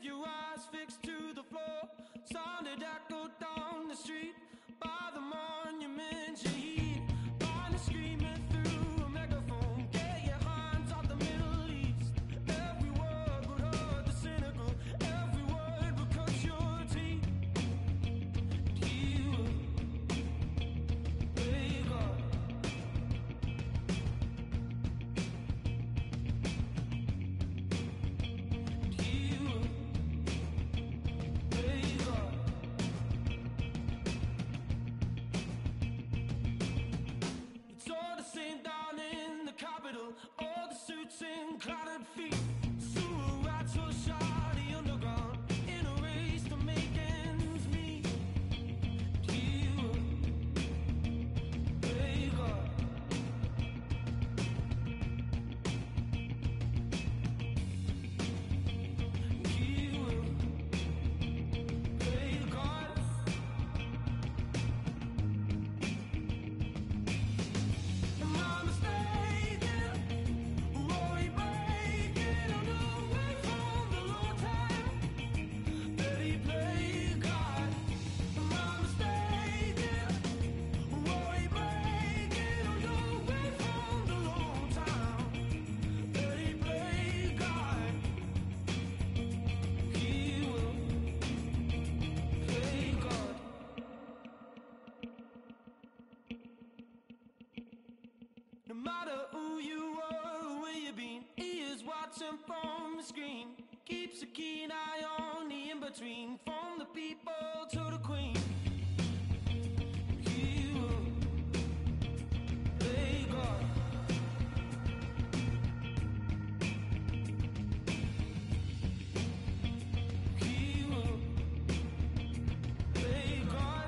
your eyes fixed to the floor, sounded echo down the street by the monument you heed. Find screaming through a megaphone, get your hands off the Middle East. Every word would hurt the cynical, every word would cut your teeth. You wake up. All the suits and clouded feet, silhouettes will shot the underground in a race to make ends meet. You wake up. You wake up. Am I mistaken? No matter who you are or where you've been, he is watching from the screen. Keeps a keen eye on the in-between, from the people to the queen. You wake up. You wake up.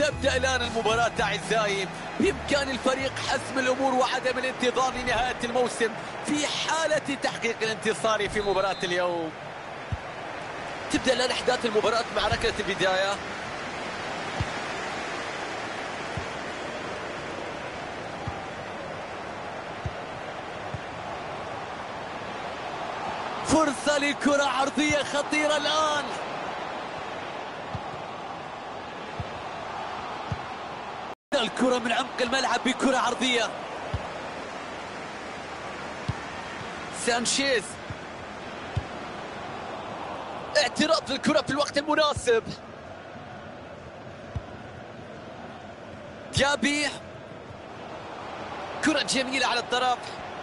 تبدأ الآن المباراة أعزائي. بإمكان الفريق حسم الأمور وعدم الانتظار لنهاية الموسم في حالة تحقيق الانتصار في مباراة اليوم. تبدأ الآن أحداث المباراة مع ركلة البداية. فرصة لكرة عرضية خطيرة الآن. الكرة من عمق الملعب بكرة عرضية. سانشيز، اعتراض الكرة في الوقت المناسب. ديابي، كرة جميلة على الطرف.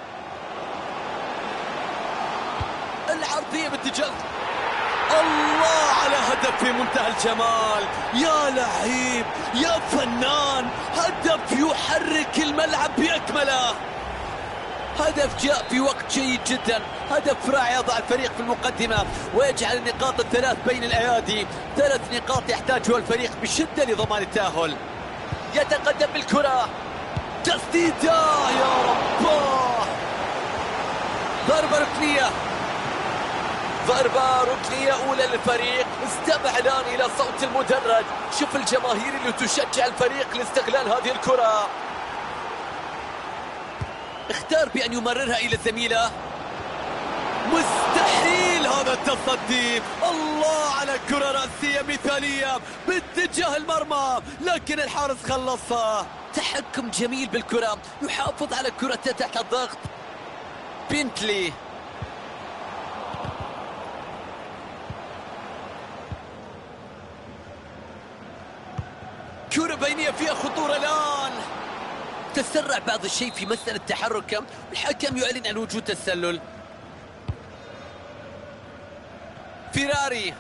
العرضية باتجاه الله، على هدف في منتهى الجمال. يا لعيب يا فنان، هدف يحرك الملعب بأكمله. هدف جاء في وقت جيد جدا، هدف رائع يضع الفريق في المقدمة ويجعل النقاط الثلاث بين الأيادي. 3 نقاط يحتاجها الفريق بشدة لضمان التأهل. يتقدم بالكرة، تسديدة يا رب، ضربة ركنية، ضربة ركنية أولى للفريق. استمع الآن إلى صوت المدرج، شوف الجماهير اللي تشجع الفريق لاستغلال هذه الكرة. اختار بأن يمررها إلى زميله. مستحيل هذا التصدي. الله على كرة رأسية مثالية باتجاه المرمى، لكن الحارس خلصها. تحكم جميل بالكرة، يحافظ على كرته تحت الضغط. بنتلي، كرة بينية فيها خطورة الآن. تسرع بعض الشيء في مسألة تحركه، الحكم يعلن عن وجود تسلل. فيراري،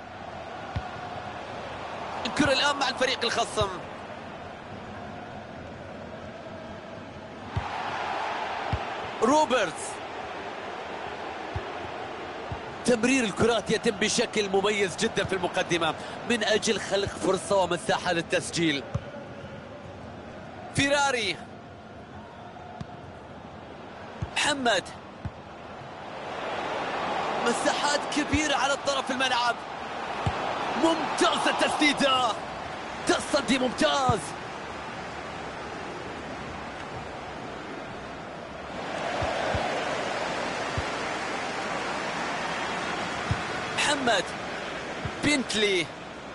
الكرة الآن مع الفريق الخصم. روبرتس، تمرير الكرات يتم بشكل مميز جدا في المقدمة من أجل خلق فرصة ومساحة للتسجيل. فيراري، محمد، مساحات كبيرة على الطرف الملعب. ممتازة التسديدة، تصدي ممتاز. محمد، بنتلي،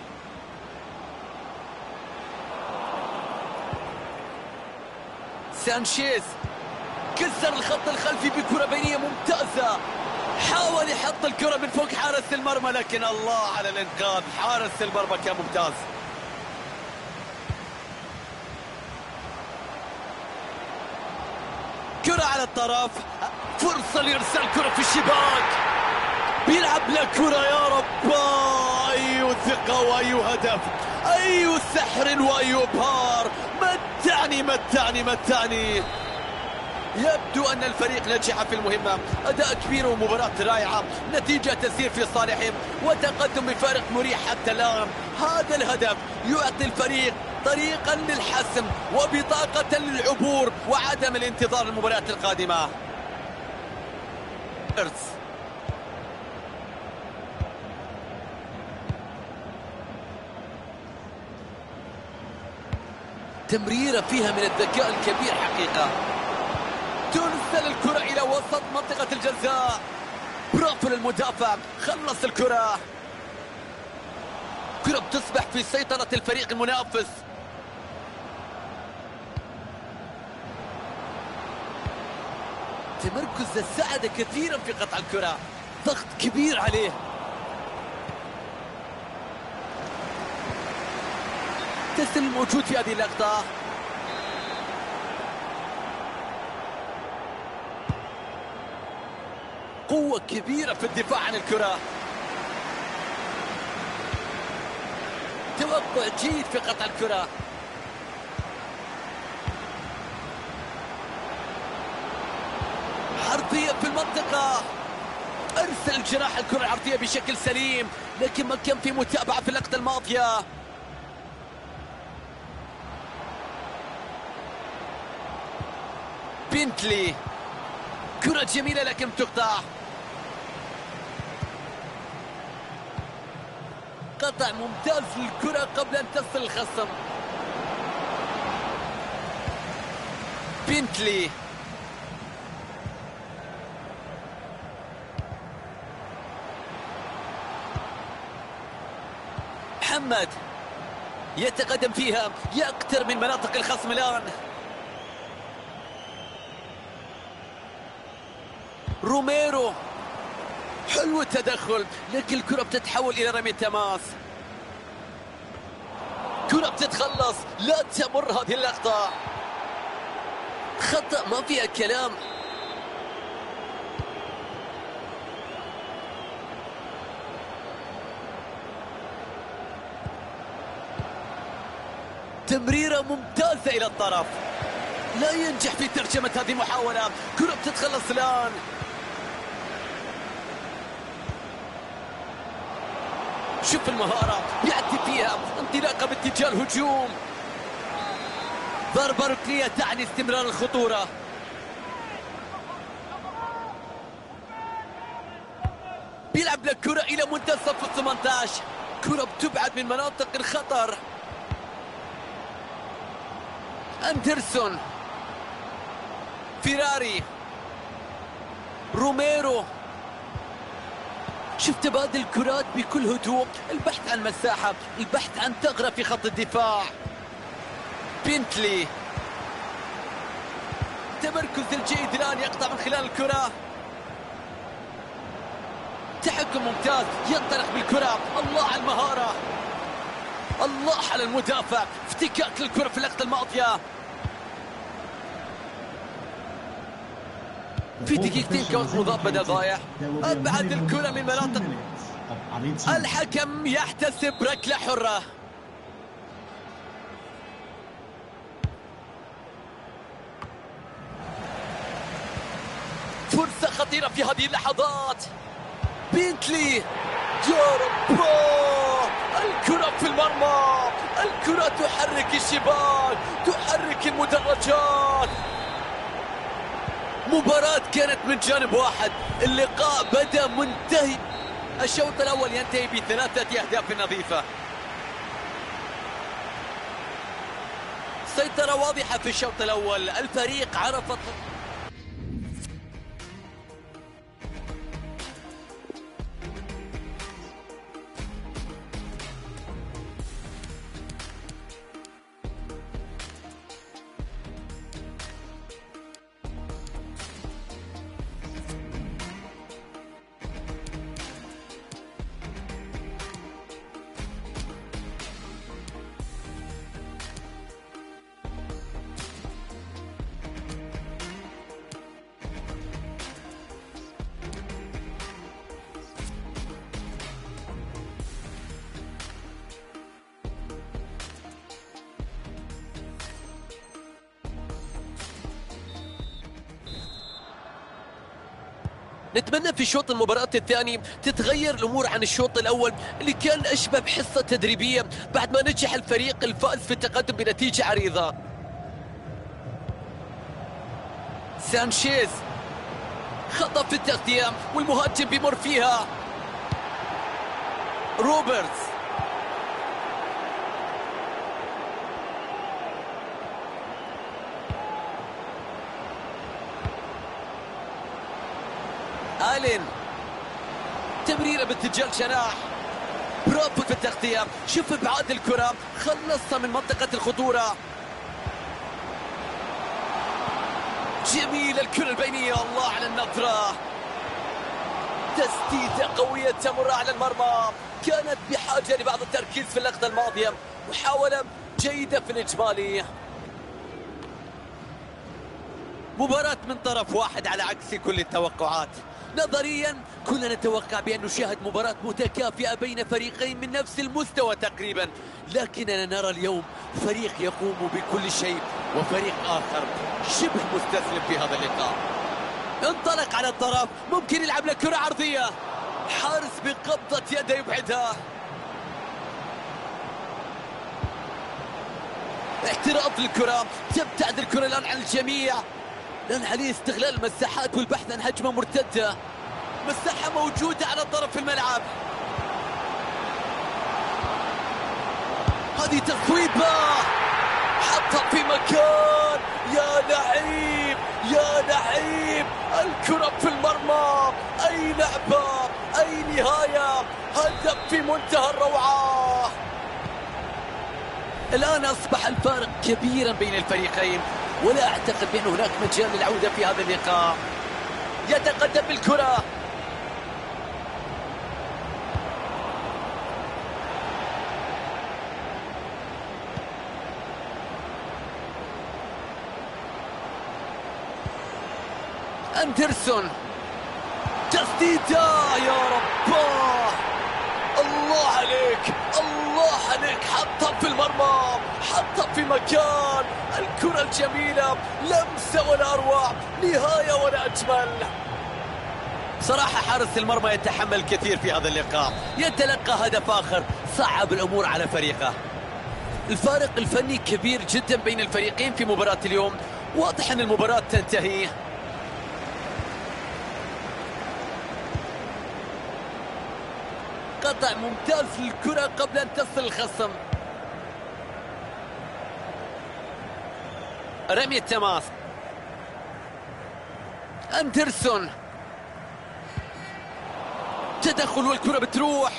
سانشيز، كسر الخط الخلفي بكرة بينية ممتازة. حاول يحط الكرة من فوق حارس المرمى، لكن الله على الانقاذ، حارس المرمى كان ممتاز. كرة على الطرف، فرصة لإرسال كرة في الشباك. بيلعب له كرة يا رب، أي ثقة وأي هدف، أي سحر وأي إبهار. متعني متعني متعني. يبدو أن الفريق نجح في المهمة، أداء كبير ومباراة رائعة، نتيجة تسير في صالحهم وتقدم بفارق مريح حتى الآن. هذا الهدف يعطي الفريق طريقا للحسم وبطاقة للعبور وعدم الانتظار المباريات القادمة. تمريرة فيها من الذكاء الكبير حقيقة. ترسل الكرة إلى وسط منطقة الجزاء. برافو للمدافع، خلص الكرة. كرة بتصبح في سيطرة الفريق المنافس. تمركز ساعد كثيرا في قطع الكرة، ضغط كبير عليه. تسلل موجود في هذه اللقطة. قوة كبيرة في الدفاع عن الكرة. توقع جيد في قطع الكرة. عرضية في المنطقة. أرسل جناح الكرة العرضية بشكل سليم، لكن ما كان في متابعة في اللقطة الماضية. بنتلي، كرة جميلة لكن تقطع. قطع ممتاز للكرة قبل أن تصل الخصم. بنتلي، محمد يتقدم فيها، يقترب من مناطق الخصم الآن. روميرو، حلو التدخل لكن الكرة بتتحول إلى رمي التماس. كرة بتتخلص، لا تمر هذه اللقطة، خطأ ما فيها كلام. تمريرة ممتازة إلى الطرف، لا ينجح في ترجمة هذه المحاولة. كرة بتتخلص الآن. شوف المهارة، يعدي فيها، انطلاقة باتجاه الهجوم. ضربة ركنية تعني استمرار الخطورة. بيلعب للكرة إلى منتصف ال 18. كرة بتبعد من مناطق الخطر. أندرسون، فيراري، روميرو. شفت تبادل الكرات بكل هدوء، البحث عن مساحة، البحث عن ثغرة في خط الدفاع. بنتلي، تمركز الجيد الآن، يقطع من خلال الكرة. تحكم ممتاز، ينطلق بالكرة. الله على المهارة، الله على المدافع، افتكاك للكرة في اللقطة الماضية. في دقيقتين كوت مضاد بدل ضايع. أبعد الكرة من مناطق. الحكم يحتسب ركلة حرة. فرصة خطيرة في هذه اللحظات. بنتلي، يا رب، الكرة في المرمى، الكرة تحرك الشباك، تحرك المدرجات. مباراة كانت من جانب واحد، اللقاء بدأ منتهي. الشوط الأول ينتهي ب3 أهداف نظيفة. سيطرة واضحة في الشوط الأول، الفريق عرف. نتمنى في شوط المباراة الثاني تتغير الأمور عن الشوط الأول اللي كان أشبه بحصة تدريبية بعد ما نجح الفريق الفائز في التقدم بنتيجة عريضة. سانشيز، خطأ في التغطية والمهاجم بيمر فيها. روبرتس، آلين، تمريرة باتجاه الجناح. برافو في التغطية، شوف ابعاد الكرة، خلصها من منطقة الخطورة. جميل الكرة البينية، الله على النظرة. تسديدة قوية تمر على المرمى، كانت بحاجة لبعض التركيز في اللقطة الماضية. محاولة جيدة في الإجمالي. مباراة من طرف واحد على عكس كل التوقعات. نظريا كنا نتوقع بأن نشاهد مباراة متكافئة بين فريقين من نفس المستوى تقريبا، لكننا نرى اليوم فريق يقوم بكل شيء وفريق آخر شبه مستسلم في هذا اللقاء. انطلق على الطرف، ممكن يلعب له كرة عرضية، حارس بقبضة يده يبعدها. احتراف الكرة، تبتعد الكرة الآن عن الجميع. لأن عليه استغلال المساحات والبحث عن هجمة مرتدة. مساحة موجودة على طرف الملعب. هذه تصويبة حطها في مكان. يا لعيب يا لعيب، الكرة في المرمى. أي لعبة، أي نهاية، هدف في منتهى الروعة. الآن أصبح الفارق كبيرا بين الفريقين، ولا أعتقد بأن هناك مجال للعودة في هذا اللقاء. يتقدم بالكرة. أندرسون، تسديدة يا رب. الله عليك الله عليك، حطها في المرمى، حطها في مكان. الكرة الجميلة، لمسة ولا أروع، نهاية ولا أجمل. صراحة حارس المرمى يتحمل كثير في هذا اللقاء، يتلقى هدف آخر صعب الأمور على فريقه. الفارق الفني كبير جدا بين الفريقين في مباراة اليوم. واضح أن المباراة تنتهي. قطع ممتاز للكرة قبل أن تصل الخصم. رمي التماس. أندرسون، تدخل والكرة بتروح.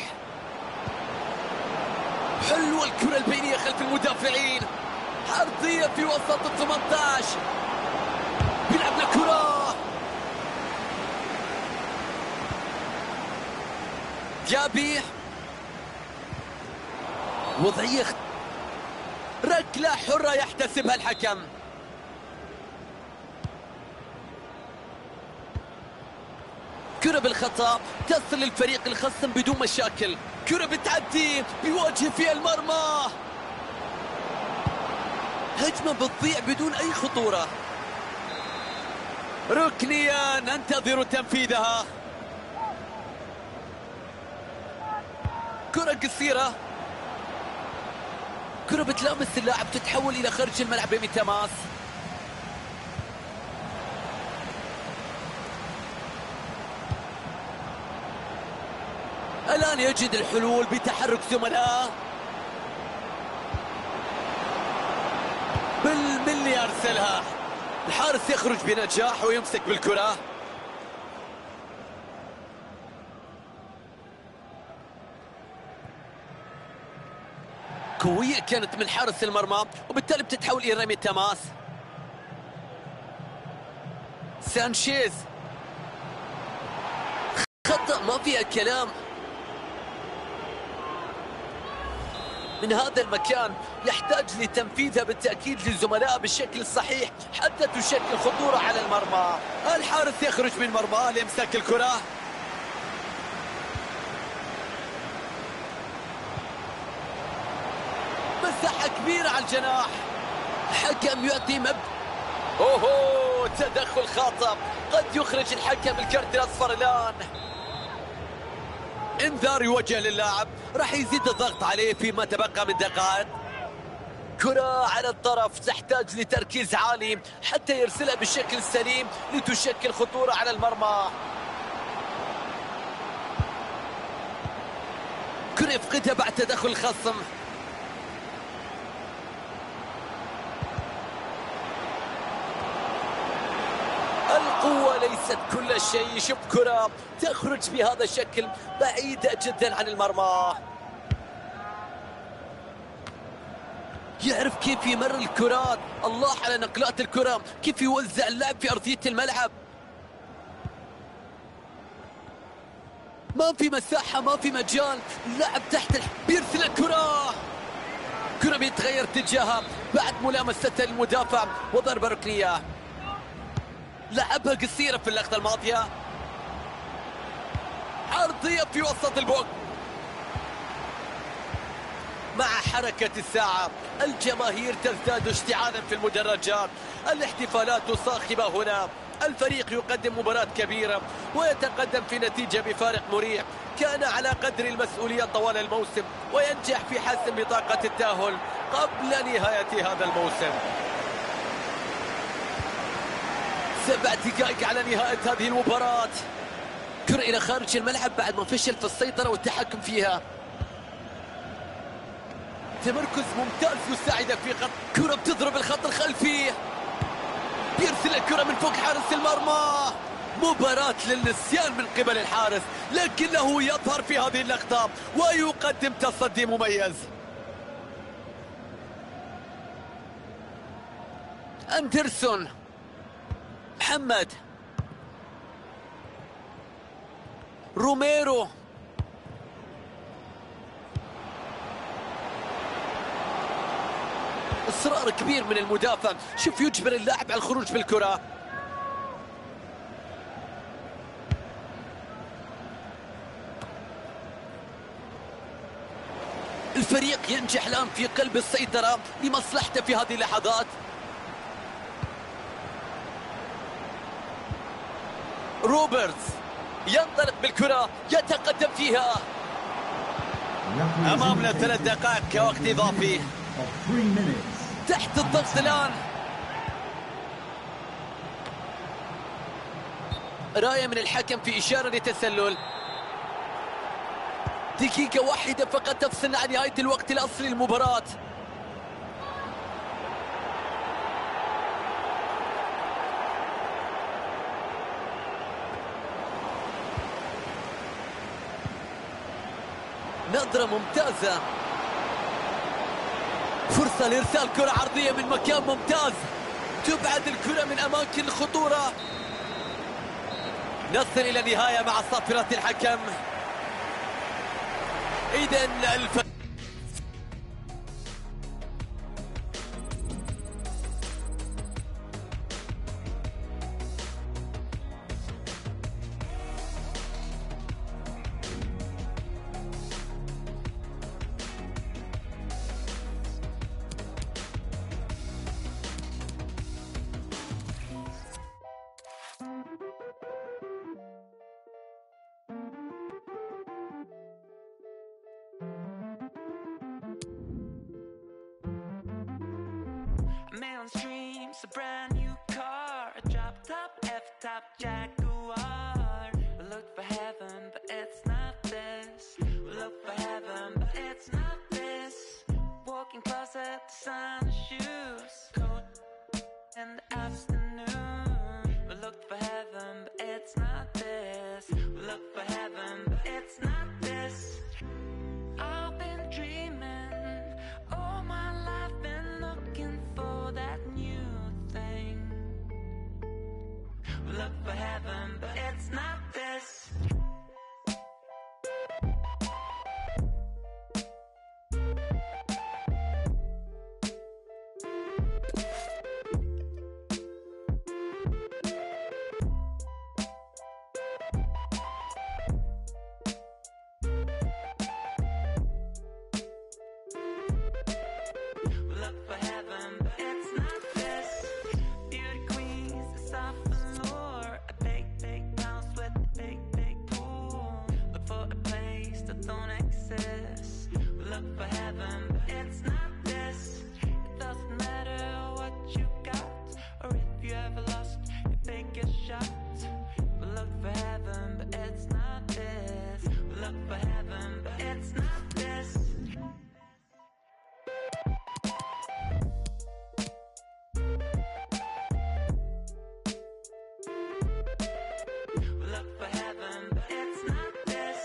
حلوة الكرة البينية خلف المدافعين. عرضية في وسط ال 18. بيلعب الكرة. جابي، وضعية ركلة حرة يحتسبها الحكم. كرة بالخطأ تصل للفريق الخصم بدون مشاكل. كرة بتعدي، بيواجه فيها المرمى. هجمة بتضيع بدون أي خطورة. ركنية ننتظر تنفيذها. كرة قصيرة، كرة بتلامس اللاعب، تتحول إلى خارج الملعب رمي تماس. الآن يجد الحلول بتحرك زملائه. بالملي أرسلها. الحارس يخرج بنجاح ويمسك بالكرة. قوية كانت من حارس المرمى، وبالتالي بتتحول إلى رمي التماس. سانشيز، خطأ ما فيها كلام. من هذا المكان يحتاج لتنفيذها بالتأكيد للزملاء بالشكل الصحيح حتى تشكل خطورة على المرمى. الحارس يخرج من مرمى ليمسك الكرة. مساحة كبيرة على الجناح. حكم يعطي اوهو، تدخل خاطئ، قد يخرج الحكم الكرت الأصفر الآن. انذار يوجه للاعب، راح يزيد الضغط عليه فيما تبقى من دقائق. كرة على الطرف تحتاج لتركيز عالي حتى يرسلها بالشكل السليم لتشكل خطورة على المرمى. كرة يفقدها بعد تدخل الخصم. القوة ليست كل شيء. شوف كرة تخرج بهذا الشكل بعيدة جدا عن المرمى. يعرف كيف يمر الكرات. الله على نقلات الكرة، كيف يوزع اللعب في أرضية الملعب. ما في مساحة، ما في مجال. اللعب تحت بيرسل الكرة. كرة بيتغير اتجاهها بعد ملامسة المدافع وضربة ركنية. لعبها قصيرة في اللقطة الماضية. عرضية في وسط البوك. مع حركة الساعة الجماهير تزداد اشتعالا في المدرجات. الاحتفالات صاخبة هنا. الفريق يقدم مباراة كبيرة ويتقدم في نتيجة بفارق مريح. كان على قدر المسؤولية طوال الموسم وينجح في حسم بطاقة التأهل قبل نهاية هذا الموسم. 7 دقائق على نهاية هذه المباراة. كرة إلى خارج الملعب بعد ما فشل في السيطرة والتحكم فيها. تمركز ممتاز يساعدك في خط. كرة بتضرب الخط الخلفي، بيرسل الكرة من فوق حارس المرمى. مباراة للنسيان من قبل الحارس، لكنه يظهر في هذه اللقطة ويقدم تصدي مميز. أندرسون، محمد، روميرو، إصرار كبير من المدافع. شوف يجبر اللاعب على الخروج بالكرة. الفريق ينجح الآن في قلب السيطرة لمصلحته في هذه اللحظات. روبرتس ينطلق بالكرة، يتقدم فيها. أمامنا 3 دقائق كوقت إضافي. تحت الضغط الآن. راية من الحكم في إشارة للتسلل. دقيقة واحدة فقط تفصلنا عن نهاية الوقت الأصلي للمباراة. نظرة ممتازة، فرصة لإرسال كرة عرضية من مكان ممتاز، تبعد الكرة من أماكن الخطورة. نصل إلى نهاية مع صافرة الحكم. إذن Million streams, a brand new car, a drop top, F-top Jaguar. We look for heaven, but it's not this. We look for heaven, but it's not this. Walking closet, designer shoes, coat in the afternoon. We look for heaven, but it's not this. We look for heaven, but it's not this. I've been dreaming all my life, been looking for that new thing. We look for heaven, but it's not this. We look for heaven, but it's not this. Beauty queens, it's off allure. A big, big house with a big, big pool. Look for a place that don't exist. We look for heaven, but it's not this. It doesn't matter what you got, or if you ever lost your biggest shot. We look for heaven, but it's not this. We look for heaven, but it's not this. We look for heaven, but it's not this.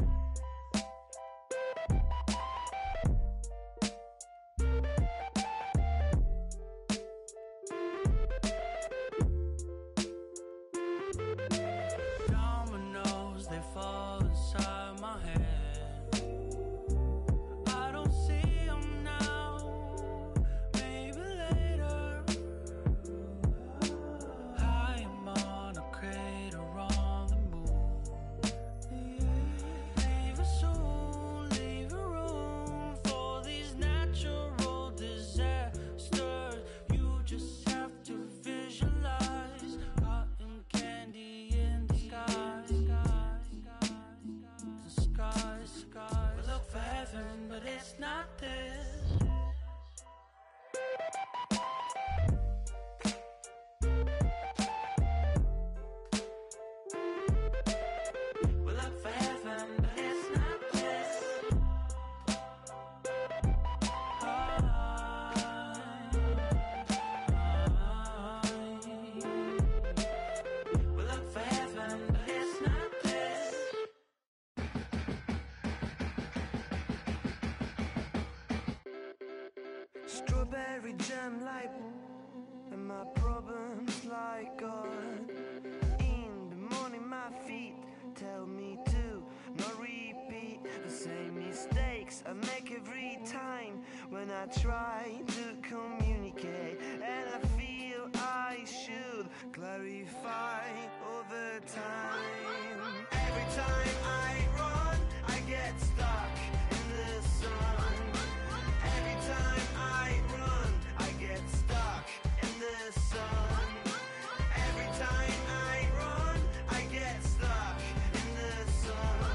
Dominoes, they fall inside my head. I don't see them now, maybe later. I am on a crater on the moon. Leave it soon, leave a room for these natural disasters. You just have to visualize cotton candy jam like, and my problems like God. In the morning my feet tell me to not repeat the same mistakes I make every time when I try to communicate, and I feel I should clarify all the time. Every time I run, I get stuck in the sun. Every time I run, I get stuck in the sun. Every time I run, I get stuck in the sun.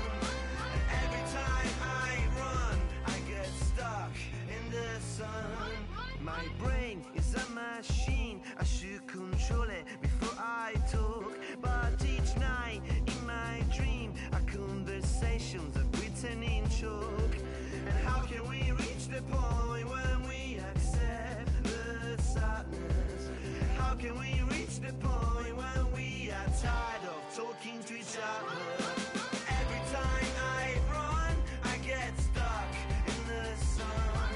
Every time I run, I get stuck in the sun. My brain is a machine, I should control it before I talk. But each night in my dream, our conversations are written in chalk. And how can we reach the point when we accept the sadness? How can we reach the point when we are tired of talking to each other? Every time I run, I get stuck in the sun.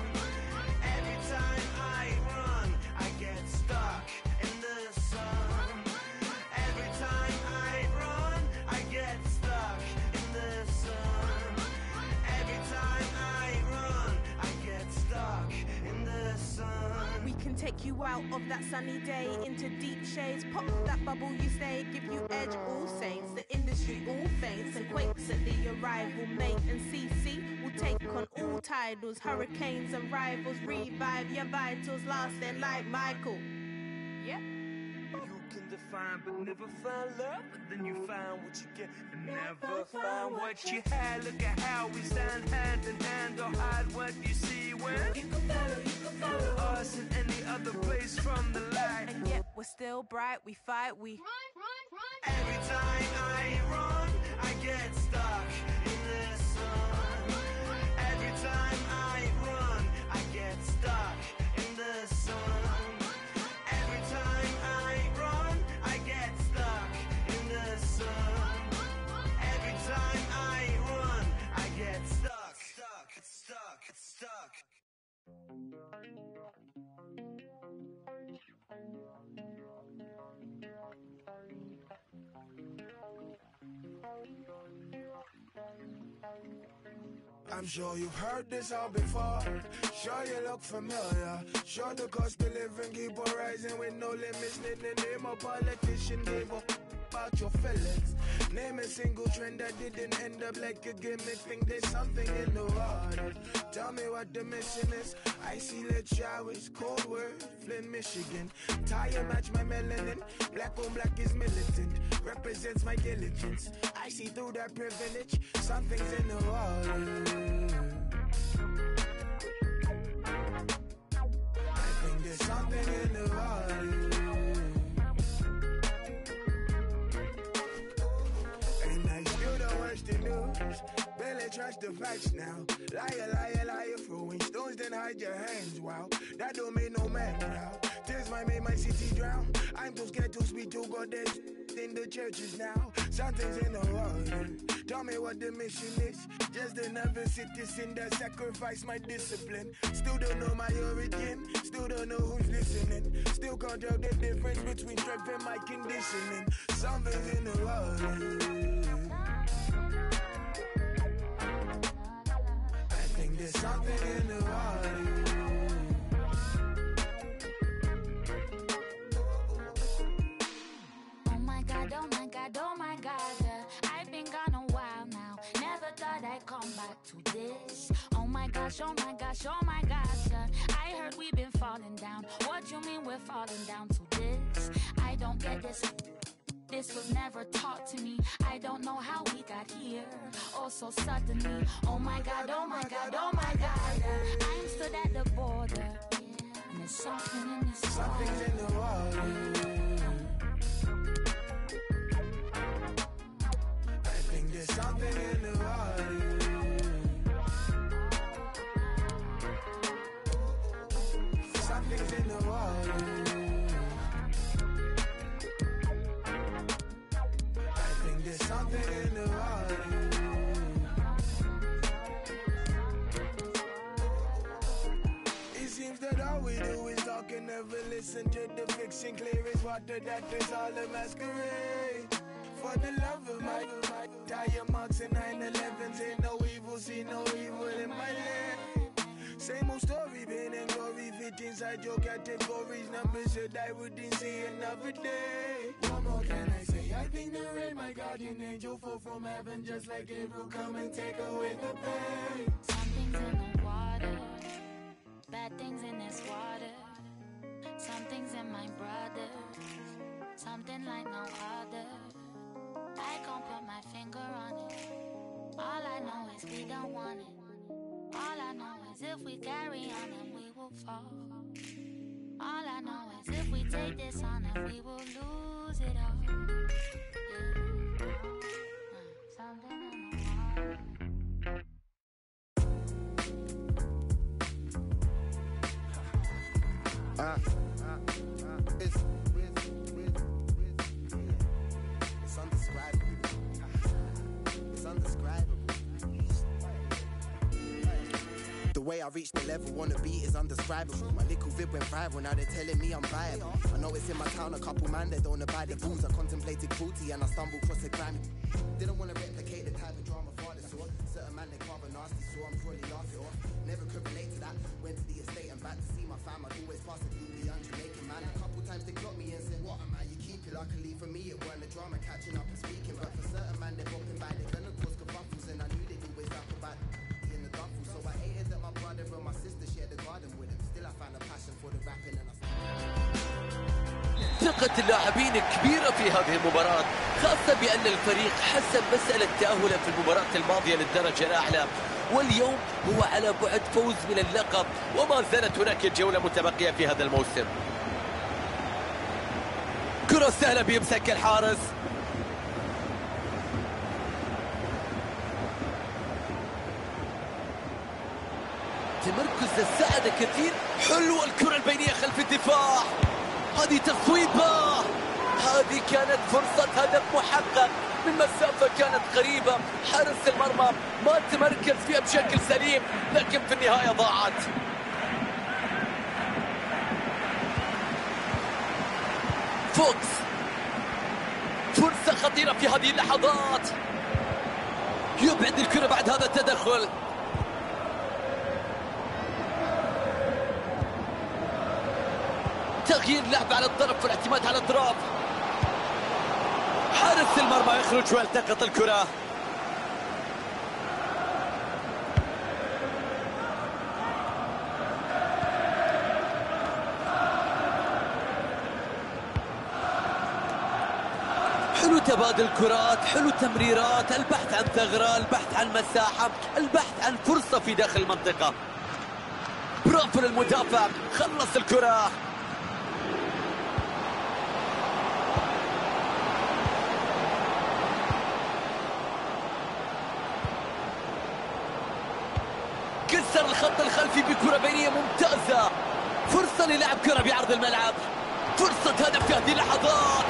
Every time I run, I get stuck in the sun. Every time I run, I get stuck in the sun. Every time I run, I get stuck in the sun. We can take you out of that sunny day into deep shades. Pop that bubble you stay, give you edge all saints. The industry all faints and quakes at the arrival. Mate and CC will take on all titles. Hurricanes and rivals revive your vitals. Last there like Michael. Yep. You can define but never find love, but then you find what you get and never find what you had. Look at how we stand hand in hand, or hide what you see when you can follow us in any other place from the light. And yet we're still bright, we fight, we run. Every time I run, I get stuck in the sun. Every time I run, I get stuck in the sun. Every time I run, I get stuck in the sun. Every time I run, I get stuck, stuck. I'm sure you've heard this all before. Sure you look familiar. Sure the cost of living keep on rising with no limits. Name a politician gave up about your feelings. Name a single trend that didn't end up like a gimmick. Think there's something in the water. Tell me what the mission is. Icy lit showers, cold words, Flint, Michigan. Tire match my melanin. Black on black is militant. Represents my diligence. I see through that privilege. Something's in the water. I think there's something in the water. And I still the worst in news. Barely trust the facts now. Liar, throwing stones, then hide your hands. Wow, that don't make no man proud. Tears might make my city drown. I'm too scared to speak to God. There's in the churches now. Something's in the water. Tell me what the mission is. Just another citizen that sacrificed my discipline. Still don't know my origin. Still don't know who's listening. Still can't tell the difference between strength and my conditioning. Something's in the water. I think there's something in the water. Oh my God, I've been gone a while now. Never thought I'd come back to this. Oh my gosh, I heard we've been falling down. What you mean we're falling down to this? I don't get this. This was never taught to me. I don't know how we got here. Oh, so suddenly. Oh my God. I'm stood at the border. And there's something in this water. Something's in the water. There's something in the water. Something's in the water. I think there's something in the water. It seems that all we do is talk can never listen to the fiction. Clear as water, that is all a masquerade. For the love of my tire marks and 911s. Ain't no evil, see no evil in my lane. Same old story, pain and glory. Fit inside your categories. Numbers should die within see another day. What more can I say? I think the rain, my guardian angel, fall from heaven just like Gabriel. Come and take away the pain. Something's in the water, bad things in this water. Something's in my brother, something like no other. I can't put my finger on it. All I know is we don't want it. All I know is if we carry on then we will fall. All I know is if we take this on then we will lose it all. Yeah. Something in the water. It's undescribable. It's undescribable. The way I reached the level on the beat is undescribable. My little vid went viral, now they're telling me I'm viable. I know it's in my town, a couple man that don't abide the rules. I contemplated cruelty and I stumbled across the crime. Didn't want to replicate the type of drama father saw. Certain man they carve a nasty, so I'm probably laugh it off. Never could relate to that. Went to the estate and back to see my fam. I'd always pass a groupie, young Jamaican man. A couple times they clocked me and said, what man, you keep it. Luckily for me, it weren't the drama catching up and speaking. But for certain man, they're bopping by, they're gonna cause kerfuffles. And I knew they'd always rap about in the duffel. So I hated that my brother and my sister shared the garden with him. Still I found a passion for the rapping and I ثقة اللاعبين كبيرة في هذه المباراة، خاصة بأن الفريق حسم مسألة تأهله في المباراة الماضية للدرجة الأعلى، واليوم هو على بعد فوز من اللقب، وما زالت هناك جولة متبقية في هذا الموسم. كرة سهلة بيمسك الحارس. تمركز ساعد كثير. حلوة الكرة البينية خلف الدفاع. هذه تصويبة، هذه كانت فرصة هدف محقق من مسافة كانت قريبة. حارس المرمى ما تمركز فيها بشكل سليم، لكن في النهاية ضاعت. فوكس، فرصة خطيرة في هذه اللحظات. يبعد الكرة بعد هذا التدخل. تغيير لعب على الطرف والاعتماد على الأطراف. حارس المرمى يخرج ويلتقط الكرة. حلو تبادل الكرات، حلو تمريرات، البحث عن ثغرة، البحث عن مساحة، البحث عن فرصة في داخل المنطقة. برافو للمدافع، خلص الكرة. كسر الخط الخلفي بكرة بينية ممتازة. فرصة للعب كرة بعرض الملعب. فرصة هدف في هذه اللحظات.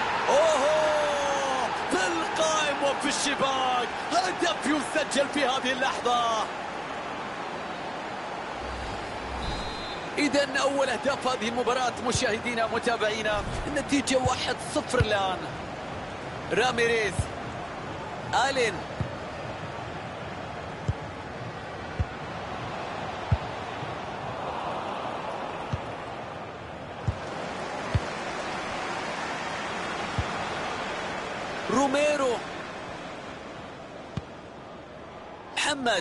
اوه، في القائم وفي الشباك. هدف يسجل في هذه اللحظة. إذن أول أهداف هذه المباراة مشاهدينا متابعينا. النتيجة 1-0 الآن. راميريز، آلين، روميرو، محمد،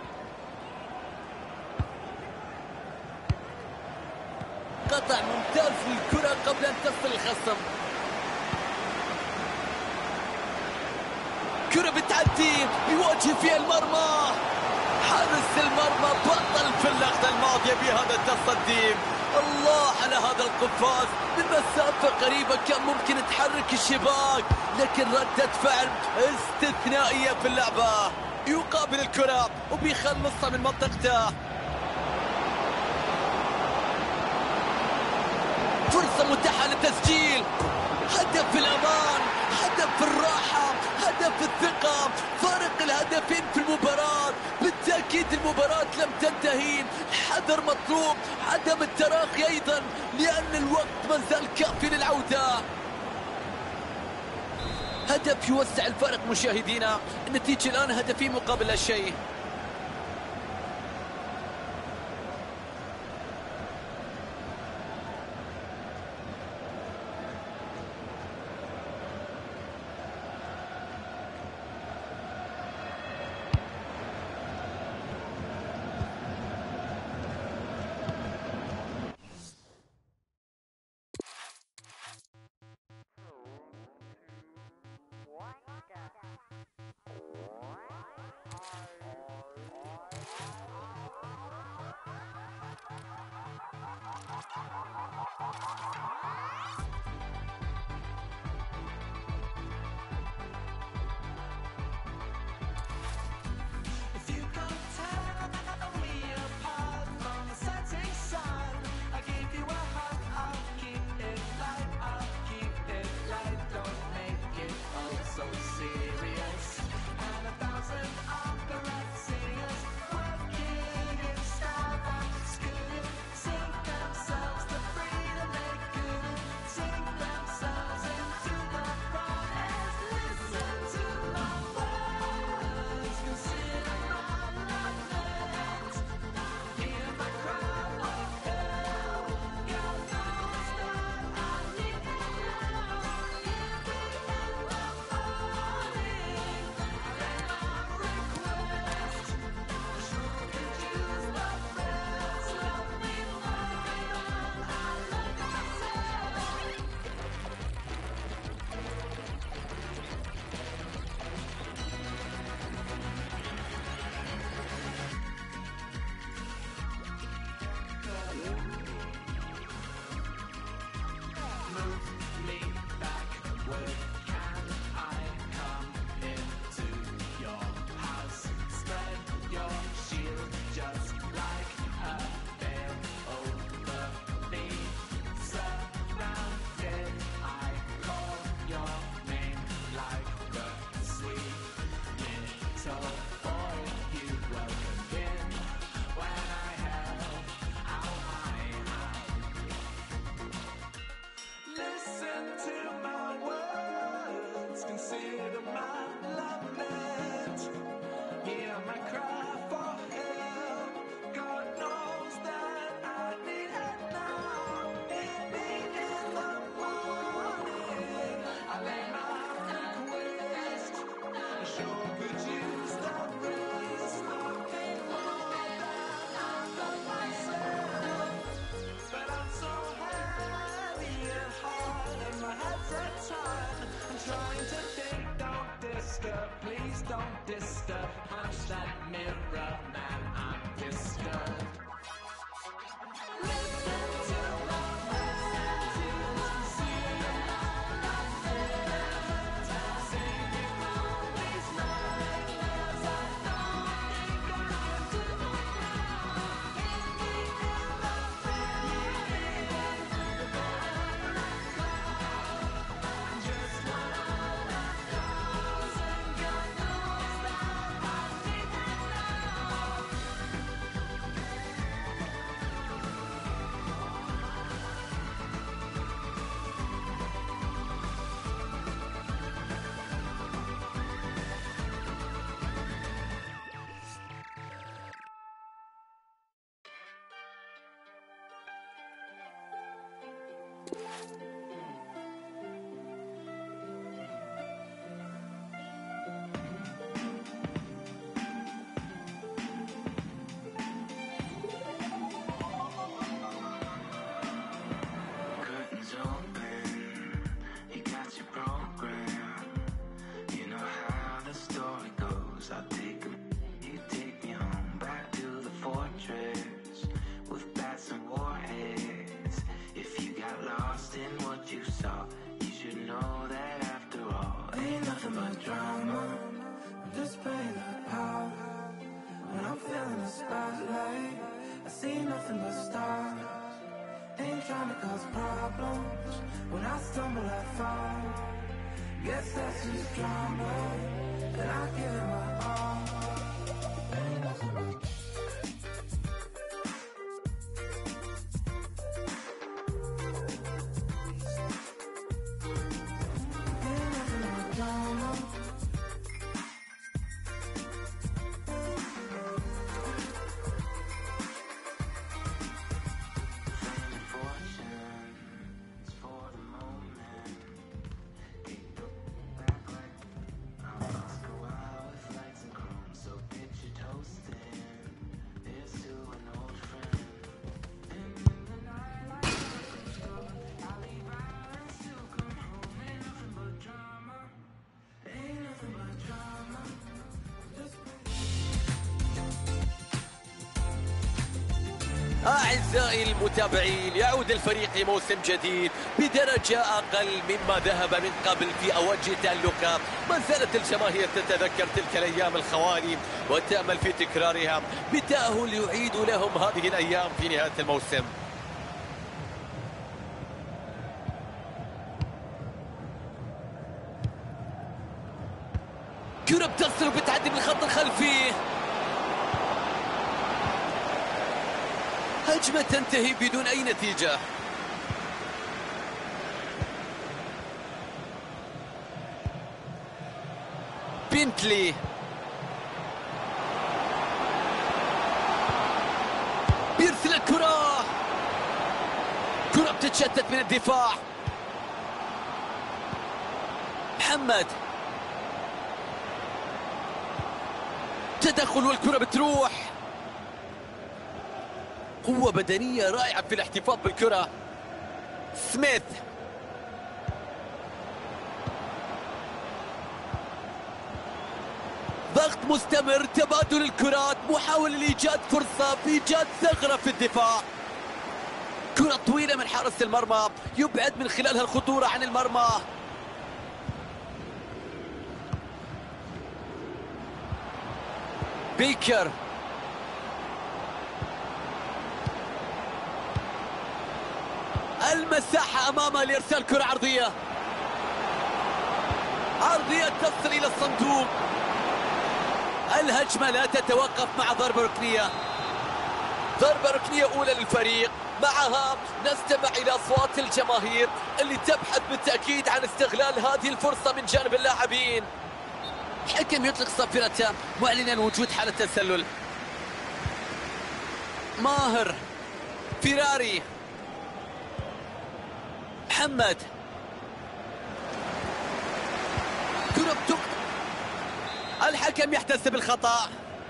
قطع ممتاز للكرة قبل أن تصل الخصم. كرة بتعدي بيواجه فيها المرمى. حارس المرمى بطل في اللقطة الماضية بهذا التصدي. الله على هذا القفاز من مسافة قريبة، كان ممكن تحرك الشباك، لكن ردة فعل استثنائية في اللعبة. يقابل الكرة وبيخلصها من منطقته. فرصة متاحة للتسجيل. هدف في الأمان، هدف في الراحة، هدف في الثقة. فارق الهدفين في المباراة بالتأكيد المباراة لم تنتهي، الحذر مطلوب، عدم التراخي أيضا لأن الوقت ما زال كافي للعودة. هدف يوسع الفارق مشاهدينا، النتيجة الآن هدفين مقابل لا شيء. أعزائي المتابعين، يعود الفريق لموسم جديد بدرجة أقل مما ذهب من قبل في أوج تألقه. ما زالت الجماهير تتذكر تلك الأيام الخوالي وتأمل في تكرارها بتأهل يعيد لهم هذه الأيام في نهاية الموسم. كرة بتصل وبتعدي من الخط الخلفي. هجمة تنتهي بدون أي نتيجة. بنتلي بيرسل الكرة. كرة بتتشتت من الدفاع. محمد تدخل والكرة بتروح. قوة بدنية رائعة في الاحتفاظ بالكرة. سميث ضغط مستمر، تبادل الكرات، محاولة لإيجاد فرصة في إيجاد ثغرة في الدفاع. كرة طويلة من حارس المرمى يبعد من خلالها الخطورة عن المرمى. بيكر المساحة أمامه لإرسال كرة عرضية. عرضية تصل إلى الصندوق. الهجمة لا تتوقف مع ضربة ركنية. ضربة ركنية أولى للفريق، معها نستمع إلى أصوات الجماهير اللي تبحث بالتأكيد عن استغلال هذه الفرصة من جانب اللاعبين. الحكم يطلق صافرته معلنا وجود حالة تسلل. ماهر فيراري محمد كرة الحكم يحتسب الخطأ.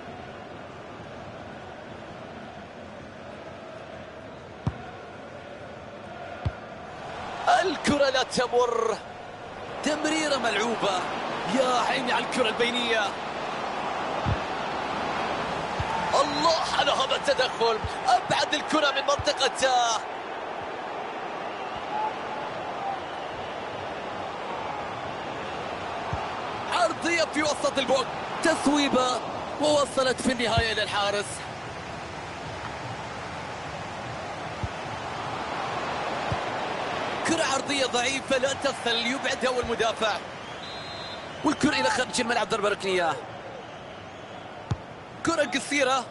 الكرة لا تمر. تمريرة ملعوبة. يا عيني على الكرة البينية. الله على هذا التدخل، أبعد الكرة من منطقته. عرضية في وسط البوك، تصويبة ووصلت في النهاية إلى الحارس. كرة عرضية ضعيفة لا تصل، يبعدها والمدافع، والكرة إلى خارج الملعب. ضربة ركنية. كرة قصيرة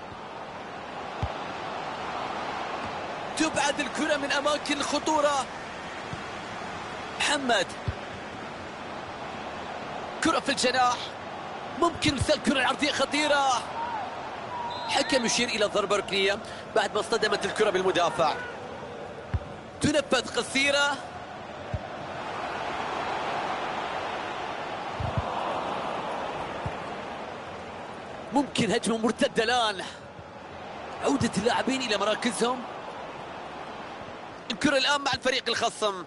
تبعد الكرة من أماكن الخطورة. محمد كرة في الجناح، ممكن ارسال كرة العرضية خطيرة. حكم يشير إلى ضربة ركنية بعد ما اصطدمت الكرة بالمدافع. تنفذ قصيرة. ممكن هجمة مرتدة الآن. عودة اللاعبين إلى مراكزهم. الكرة الآن مع الفريق الخصم.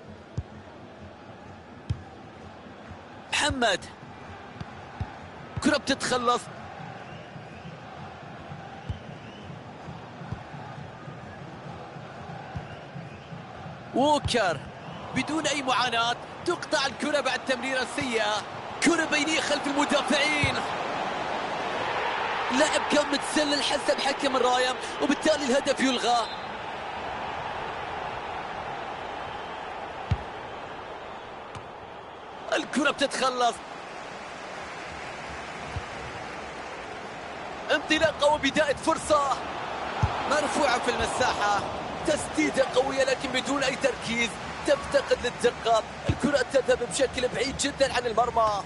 محمد كرة بتتخلص. ووكر بدون أي معاناة تقطع الكرة بعد تمريرة سيئة. كرة بينية خلف المدافعين. لاعب كان متسلل حسب حكم الراية، وبالتالي الهدف يلغى. الكرة بتتخلص. انطلاقة وبداية فرصة مرفوعة في المساحة. تسديدة قوية لكن بدون أي تركيز، تفتقد للدقة. الكرة تذهب بشكل بعيد جدا عن المرمى.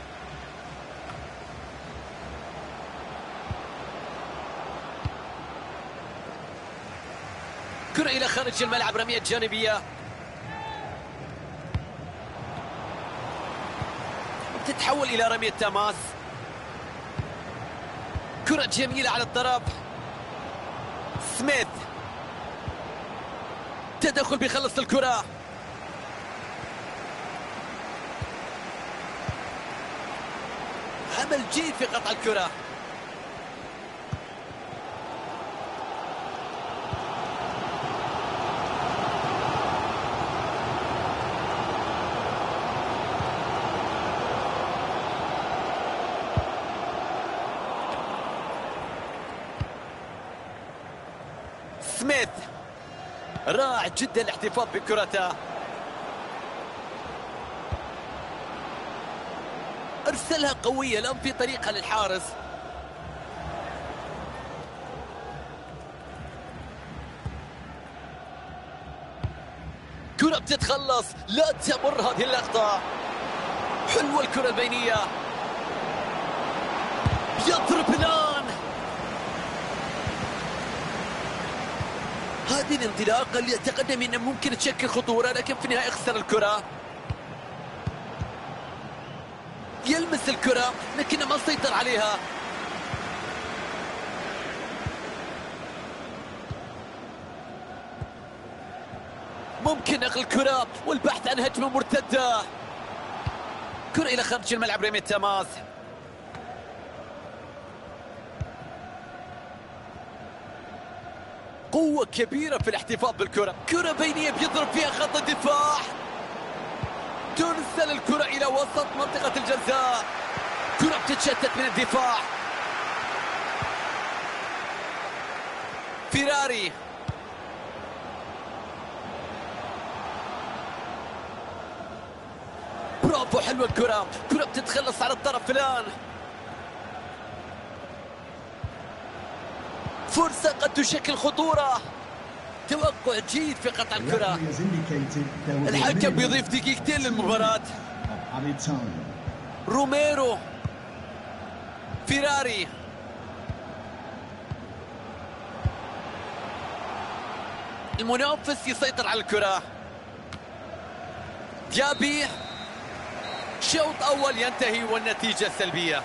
كرة إلى خارج الملعب، رمية جانبية. تتحول إلى رمية تماس. كرة جميلة على الطرف. سميث تدخل بيخلص الكرة. عمل جيد في قطع الكرة. سميث رائع جدا الاحتفاظ بكرته، ارسلها قوية الآن في طريقها للحارس. كرة بتتخلص، لا تمر هذه اللقطة. حلوة الكرة البينية، يضرب الآن. هذه الانطلاقة اللي يتقدم انه ممكن تشكل خطورة، لكن في النهاية خسر الكرة. يلمس الكرة لكنه ما سيطر عليها. ممكن نقل الكرة والبحث عن هجمة مرتدة. كرة إلى خارج الملعب، رمي التماس. قوة كبيرة في الاحتفاظ بالكرة. كرة بينية بيضرب فيها خط الدفاع، ترسل الكرة إلى وسط منطقة الجزاء. كرة بتتشتت من الدفاع. فيراري برافو، حلوة الكرة. كرة بتتخلص على الطرف الآن. فرصة قد تشكل خطورة. توقع جيد في قطع الكرة. الحكم بيضيف دقيقتين للمباراة. روميرو، فيراري، المنافس يسيطر على الكرة. ديابي، شوط أول ينتهي والنتيجة سلبية.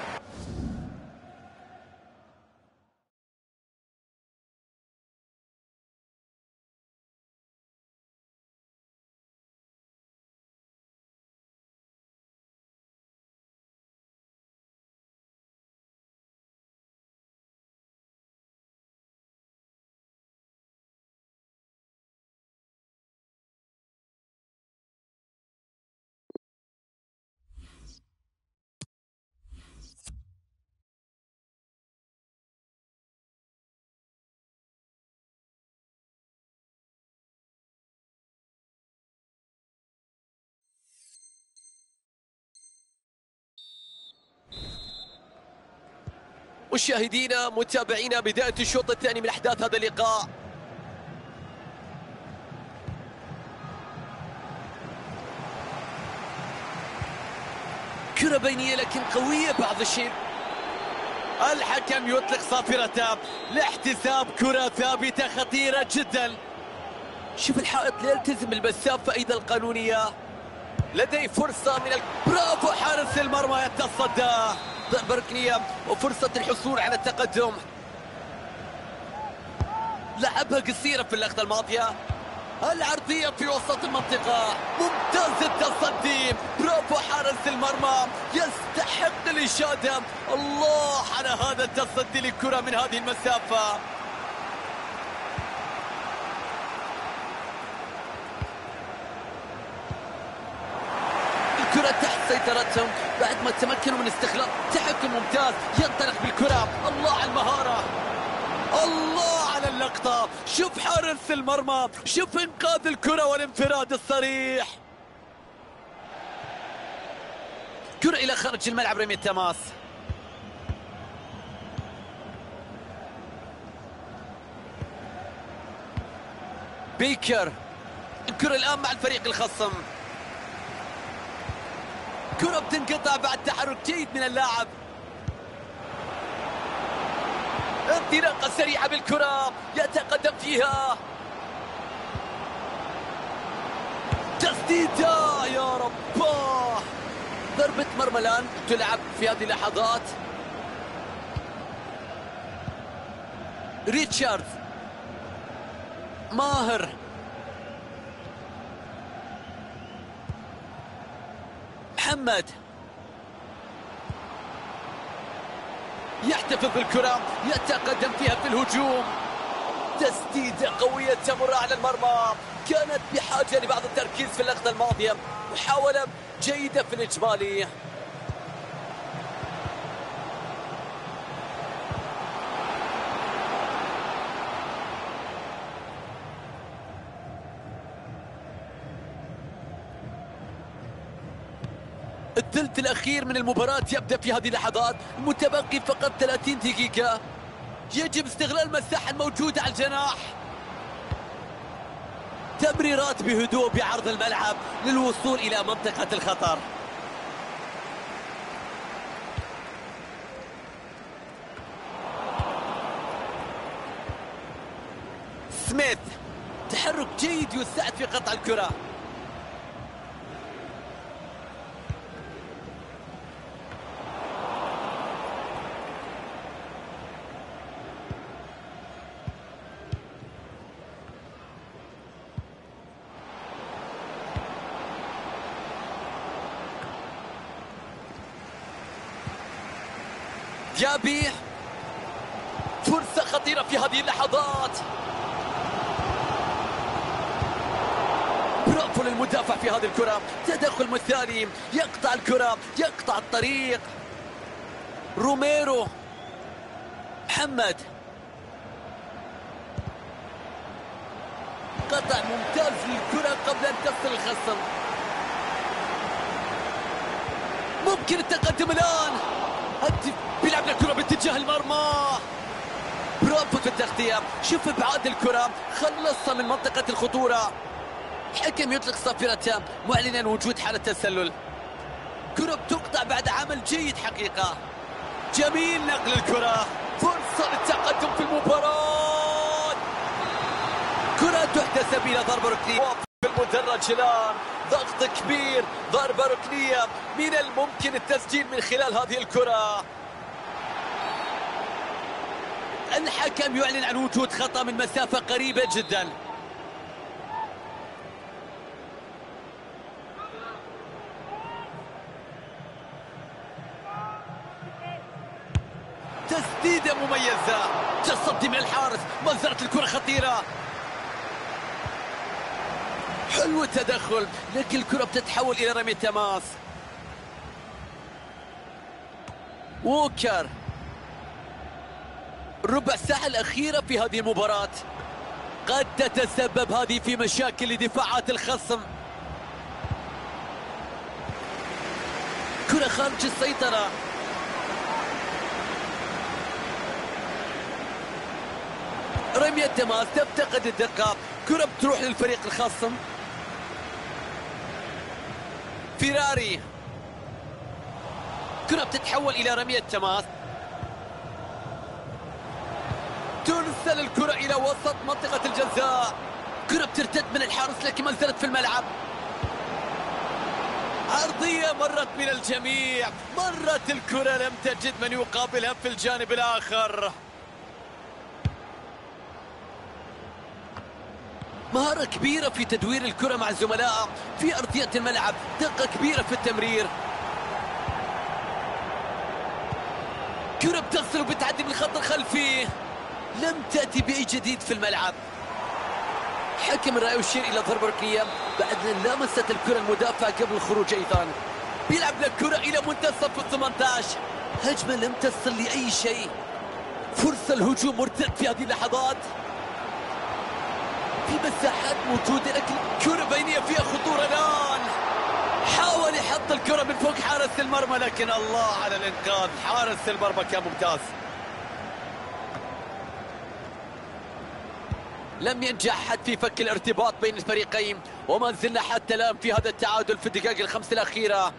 مشاهدينا متابعينا، بداية الشوط الثاني من أحداث هذا اللقاء. كرة بينية لكن قوية بعض الشيء. الحكم يطلق صافرته لاحتساب كرة ثابتة خطيرة جدا. شوف الحائط لا يلتزم بالمسافة أيضا القانونية. لديه فرصة من برافو، حارس المرمى يتصدى. ضربة ركنية وفرصة الحصول على التقدم. لعبها قصيرة في اللقطة الماضية. العرضية في وسط المنطقة، ممتاز التصدي. برافو حارس المرمى، يستحق الإشادة. الله على هذا التصدي للكرة من هذه المسافة. الكرة تحت سيطرتهم بعد ما تمكنوا من استخلاص. تحكم ممتاز، ينطلق بالكرة. الله على المهارة، الله على اللقطة. شوف حارس المرمى، شوف انقاذ الكرة والانفراد الصريح. كرة إلى خارج الملعب، رمي التماس. بيكر، الكرة الآن مع الفريق الخصم. كرة بتنقطع بعد تحرك جيد من اللاعب. انطلاقة سريعة بالكرة، يتقدم فيها. تسديدة، يا رب. ضربة مرمى الآن تلعب في هذه اللحظات. ريتشارد، ماهر، محمد يحتفظ بالكرة، يتقدم فيها في الهجوم. تسديدة قوية تمر على المرمى. كانت بحاجة لبعض التركيز في اللقطة الماضية. محاولة جيدة في الإجمالي. الثلث الأخير من المباراة يبدأ في هذه اللحظات، متبقي فقط 30 دقيقة. يجب استغلال المساحة الموجودة على الجناح. تمريرات بهدوء بعرض الملعب للوصول إلى منطقة الخطر. سميث، تحرك جيد يساعد في قطع الكرة. ديابي، فرصة خطيرة في هذه اللحظات. برافو للمدافع في هذه الكرة، تدخل مثالي، يقطع الكرة، يقطع الطريق. روميرو، محمد، قطع ممتاز للكرة قبل أن تصل الخصم. ممكن التقدم الآن. هدف بيلعب الكرة باتجاه المرمى. برافو في التغطية، شوف ابعاد الكرة، خلصها من منطقة الخطورة. الحكم يطلق صافرته معلنا وجود حالة تسلل. كرة بتقطع بعد عمل جيد حقيقة. جميل نقل الكرة، فرصة للتقدم في المباراة. كرة تحتسب إلى ضربة ركنية في المدرج الآن. ضغط كبير، ضربة ركنية، من الممكن التسجيل من خلال هذه الكرة. الحكم يعلن عن وجود خطأ من مسافة قريبة جدا. تسديدة مميزة، تصدي من الحارس، منزلة الكرة خطيرة. حلو التدخل، لكن الكرة بتتحول إلى رمي تماس. ووكر، ربع ساعة الأخيرة في هذه المباراة قد تتسبب هذه في مشاكل لدفاعات الخصم. كرة خارج السيطرة. رمية تماس تفتقد الدقة، كرة بتروح للفريق الخصم. فيراري، كرة بتتحول إلى رمية تماس. ترسل الكرة إلى وسط منطقة الجزاء. كرة بترتد من الحارس لكن ما زالت في الملعب. عرضية مرت من الجميع، مرت الكرة لم تجد من يقابلها في الجانب الآخر. مهارة كبيرة في تدوير الكرة مع الزملاء في أرضية الملعب، دقة كبيرة في التمرير. كرة بتصل وبتعدي من الخط الخلفي، لم تأتي بأي جديد في الملعب. حكم الرأي يشير إلى ضربة ركنية بعد أن لمست الكرة المدافع قبل الخروج أيضا. بيلعب الكرة إلى منتصف ال 18. هجمة لم تصل لأي شيء. فرصة الهجوم مرتد في هذه اللحظات. في مساحات موجودة لكن كرة بينية فيها خطورة الآن. حاول يحط الكرة من فوق حارس المرمى لكن الله على الإنقاذ، حارس المرمى كان ممتاز. لم ينجح حد في فك الارتباط بين الفريقين وما زلنا حتى الآن في هذا التعادل في الدقائق الخمس الأخيرة.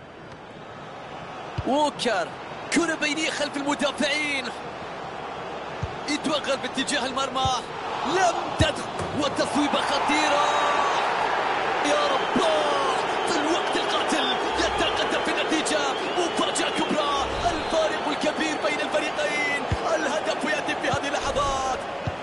ووكر، كرة بينية خلف المدافعين، يتوغل باتجاه المرمى، لم تدخل والتصويبة خطيرة. يا رب في الوقت القاتل يتقدم في النتيجة. مفاجأة كبرى، الفارق الكبير بين الفريقين. الهدف يأتي في هذه اللحظات.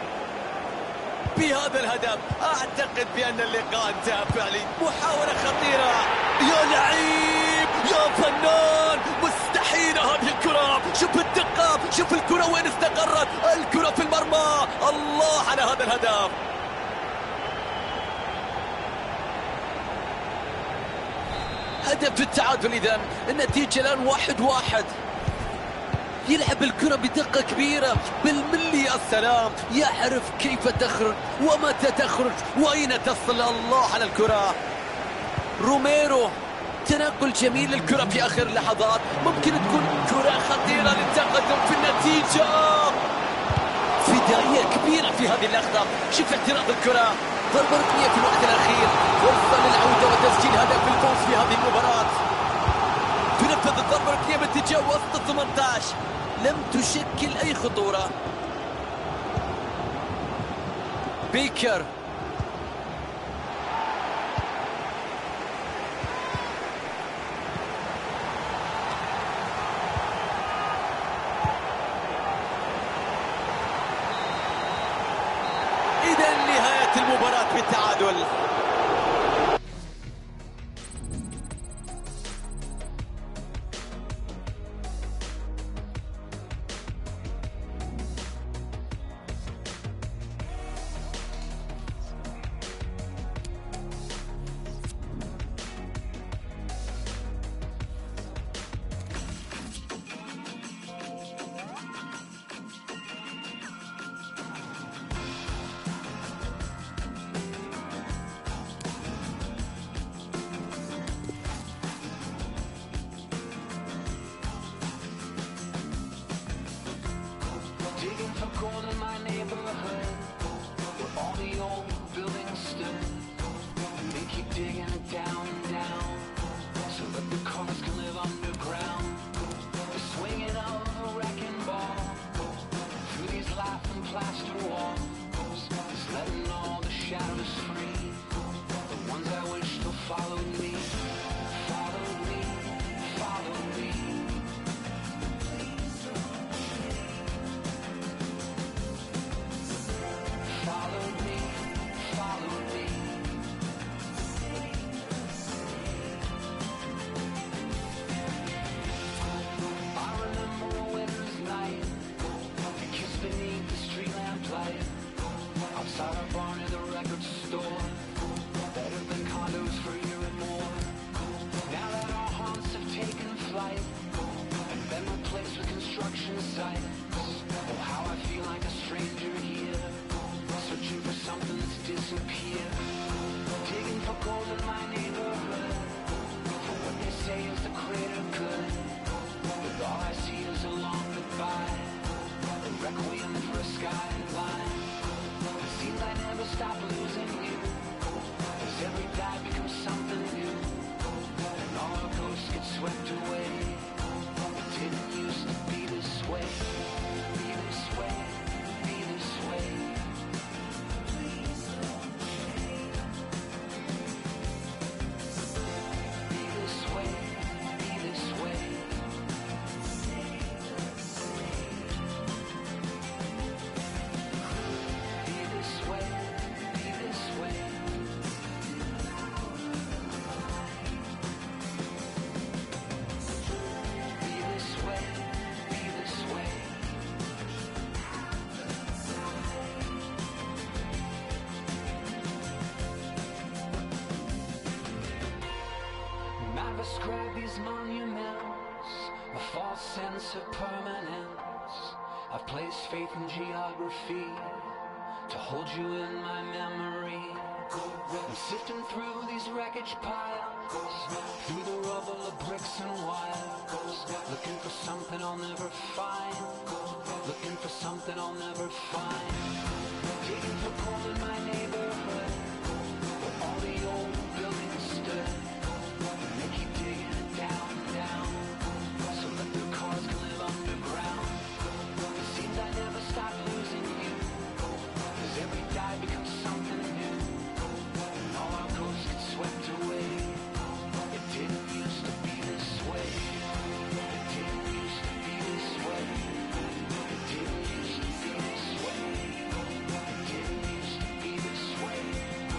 بهذا الهدف أعتقد بأن اللقاء انتهى فعلي. محاولة خطيرة، يا لعيب يا فنان، مستحيلة هذه الكرة. شوف الدقة، شوف الكرة وين استقرت، الكرة في المرمى. الله على هذا الهدف. هدف التعادل إذن، النتيجة الآن 1-1. يلعب الكرة بدقة كبيرة بالملي. يا سلام، يعرف كيف تخرج ومتى تخرج وأين تصل. الله على الكرة. روميرو، تنقل جميل للكرة في آخر اللحظات، ممكن تكون كرة خطيرة للتقدم في النتيجة. فدائية كبيرة في هذه اللحظة. شوف اعتراض الكرة، ضربة ركنية في الوقت الأخير، فرصة للعودة وتسجيل هدف الفوز في هذه المباراة. تنفذ الضربة الركنية باتجاه وسط 18، لم تشكل أي خطورة. بيكر إذا نهاية المباراة بالتعادل. Digging for gold in my neighborhood, where all the old buildings stood. They keep digging it down and down, so that the cars can live underground. The swinging of a wrecking ball through these laughing plaster walls is letting all the shadows free. The ones I wish still followed me, followed me, followed me. Follow me, follow me. I remember a winter's night, a kiss beneath the street lamp light, outside our barn at the record store. Better than condos for a year and more. Now that our haunts have taken flight and been replaced with construction sites, oh how I feel like a stranger here, searching for something that's disappeared. Digging for gold in my neighborhood, for what they say is the greater good. But all I see is a long goodbye, a requiem for a skyline. It seems I never stop losing you, as every dive becomes something new, and all our ghosts get swept away. It didn't used to be this way, be this way, be this way. Be this way, be this way. Be this way, be this way. Be this way, be this way. And I've ascribed these monuments a false sense of permanence. I've placed faith in geography to hold you in my memory. I'm sifting through these wreckage piles, through the rubble of bricks and wires, looking for something I'll never find, looking for something I'll never find. Digging for gold in my neighborhood, where all the old buildings stood. They keep digging it down and down, so that their cars can live underground. It seems I never stop losing you, as every dive becomes something new, and all our ghosts get swept away. It didn't used to be this way. It didn't used to be this way. It didn't used to be this way. It didn't used to be this way.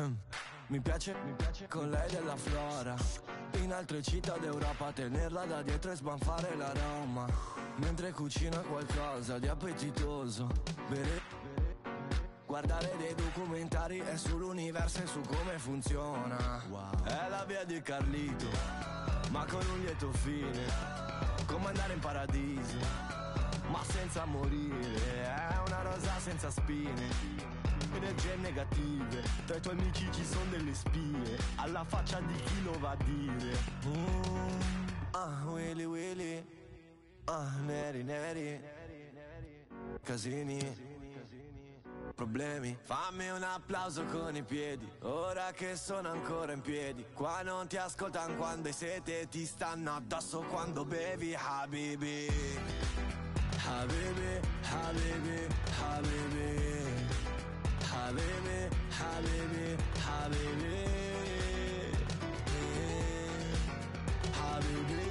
Mi piace con lei della flora. In altre città d'Europa tenerla da dietro e sbanfare l'aroma. Mentre cucina qualcosa di appetitoso. Bere, guardare dei documentari è sull'universo e su come funziona. È la via di Carlito, ma con un lieto fine. Come andare in paradiso, ma senza morire. È una rosa senza spine. Energie negative, tra i tuoi amici ci sono delle spie. Alla faccia di chi lo va a dire. Willy Willy, neri neri, casini, problemi. Fammi un applauso con i piedi, ora che sono ancora in piedi. Qua non ti ascoltano quando hai sete, ti stanno addosso quando bevi. Habibi, Habibi, Habibi, Habibi, Habibi, Habibi, Habibi, Habibi,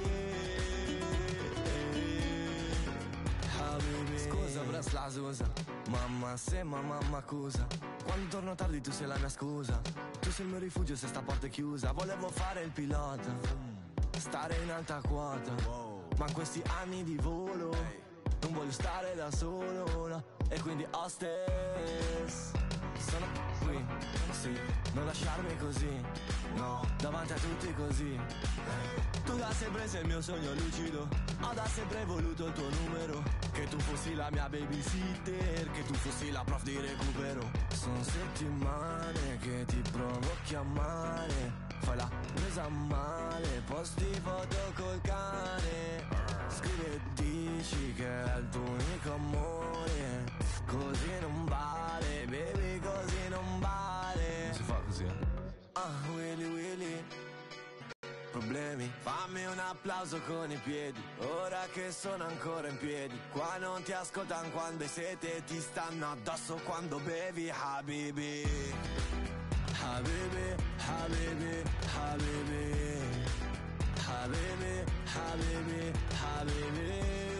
Habibi. Scusa Bras la Susa, mamma se mamma accusa. Quando torno tardi tu sei la mia scusa. Tu sei il mio rifugio se sta porta è chiusa. Volevo fare il pilota, stare in alta quota, ma in questi anni di volo non voglio stare da solo, no. E quindi hostess sono qui, sì, non lasciarmi così, no, davanti a tutti così. Tu da sempre sei il mio sogno lucido, ho da sempre voluto il tuo numero. Che tu fossi la mia babysitter, che tu fossi la prof di recupero. Sono settimane che ti provo a chiamare, fai la presa male, posti foto col cane. Scrivi e dici che è il tuo unico amore. Così non vale, baby, così non vale. Non si fa così, Willy Willy, problemi. Fammi un applauso con i piedi, ora che sono ancora in piedi. Qua non ti ascoltano quando hai sete, ti stanno addosso quando bevi. Habibi, Habibi, Habibi, Habibi, Habibi, Habibi, Habibi,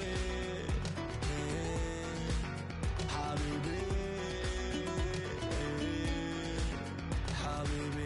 Habibi, Habibi.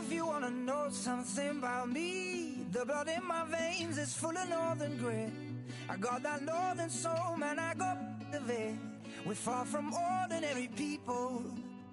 If you wanna know something about me, the blood in my veins is full of northern grit. I got that northern soul, man, I got of it. We're far from ordinary people.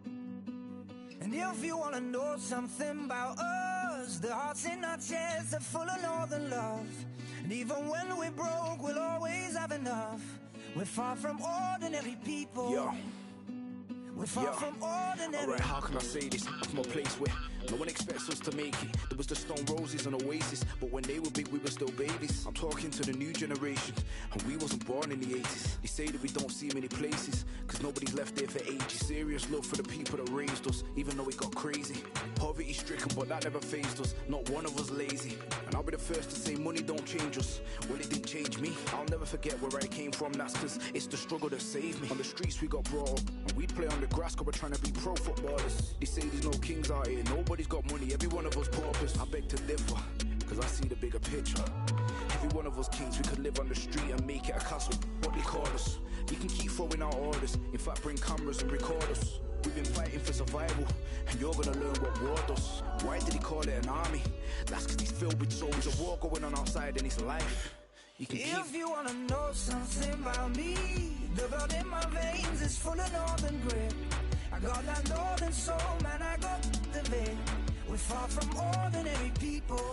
And if you wanna know something about us, the hearts in our chests are full of northern love. And even when we're broke, we'll always have enough. We're far from ordinary people. Yo. We're far from ordinary. Alright, how can I say this? From a place where no one expects us to make it. There was the Stone Roses and Oasis, but when they were big, we were still babies. I'm talking to the new generation, and we wasn't born in the 80s. They say that we don't see many places, cause nobody's left there for ages. Serious love for the people that raised us, even though it got crazy. Poverty stricken, but that never fazed us. Not one of us lazy. And I'll be the first to say money don't change us. Well, it didn't change me. I'll never forget where I came from, that's cause it's the struggle that saved me. On the streets we got brought up, and we'd play on the grass cause we're trying to be pro footballers. They say there's no kings out here, nobody's got money, every one of us paupers. I beg to differ, cause I see the bigger picture. Every one of us kings, we could live on the street and make it a castle. What they call us, you can keep throwing out orders. In fact, bring cameras and record us. We've been fighting for survival, and you're gonna learn what war does. Why did he call it an army? That's cause he's filled with souls. There's a war going on outside in his life. You can if you wanna know something about me, the blood in my veins is full of northern grit. I got that northern soul, man, I got the vid. We're far from ordinary people.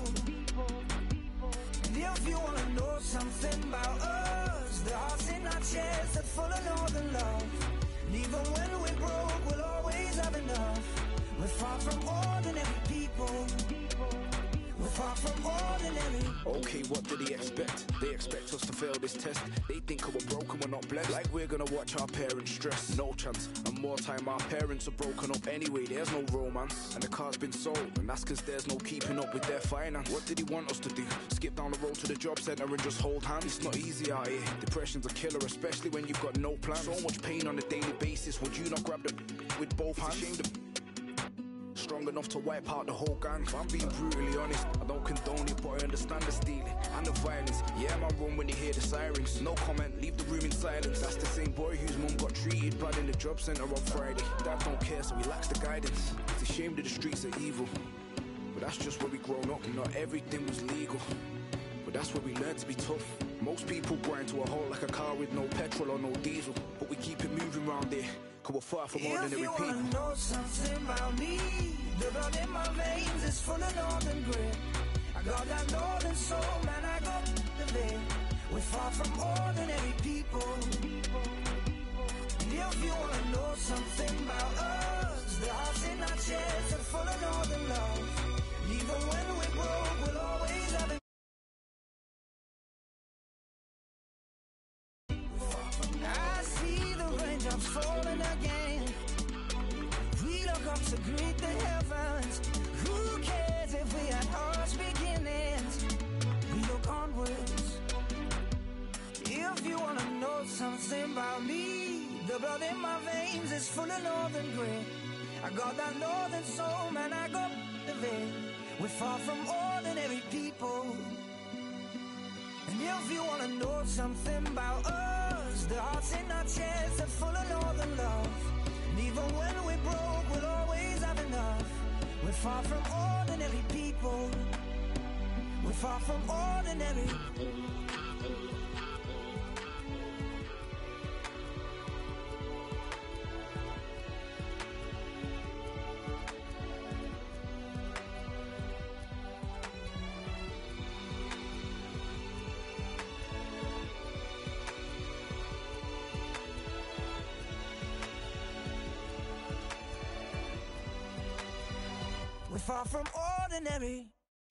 And if you wanna know something about us, the hearts in our chests are full of northern love. And even when we're broke, we'll always have enough. We're far from ordinary people. We're far from ordinary. Okay, what did he expect? They expect us to fail this test. They think we're broken, we're not blessed. Like we're gonna watch our parents stress. No chance, and more time our parents are broken up anyway. There's no romance, and the car's been sold, and that's cause there's no keeping up with their finance. What did he want us to do? Skip down the road to the job centre and just hold hands? It's not easy out here. Depression's a killer, especially when you've got no plan. So much pain on a daily basis. Would you not grab the with both hands? It's a shame strong enough to wipe out the whole gang. If I'm being brutally honest, I don't condone it, but I understand the stealing and the violence. Yeah, man, run when you hear the sirens. No comment, leave the room in silence. That's the same boy whose mum got treated bad in the job centre on Friday. Dad don't care, so he lacks the guidance. It's a shame that the streets are evil, but that's just where we grown up. Not everything was legal, but that's where we learned to be tough. Most people grind to a halt like a car with no petrol or no diesel, but we keep it moving round there, cause we're far from ordinary people. If you wanna know something about me, the blood in my veins is full of northern grit. I got that northern soul, man, I got the vid. We're far from ordinary people. And if you wanna know something about us, the hearts in our chests are full of northern love. And even when we're broke, we'll always have it. I see the raindrops falling again. We look up to greet the heavens. Who cares if we had harsh beginnings? We look onwards. If you wanna know something about me, the blood in my veins is full of northern grit. I got that northern soul, man, I got the vid. We're far from ordinary people. And if you wanna know something about us, the hearts in our chests are full of northern love. And even when we're broke, we'll always have enough. We're far from ordinary people. We're far from ordinary. We're far from ordinary.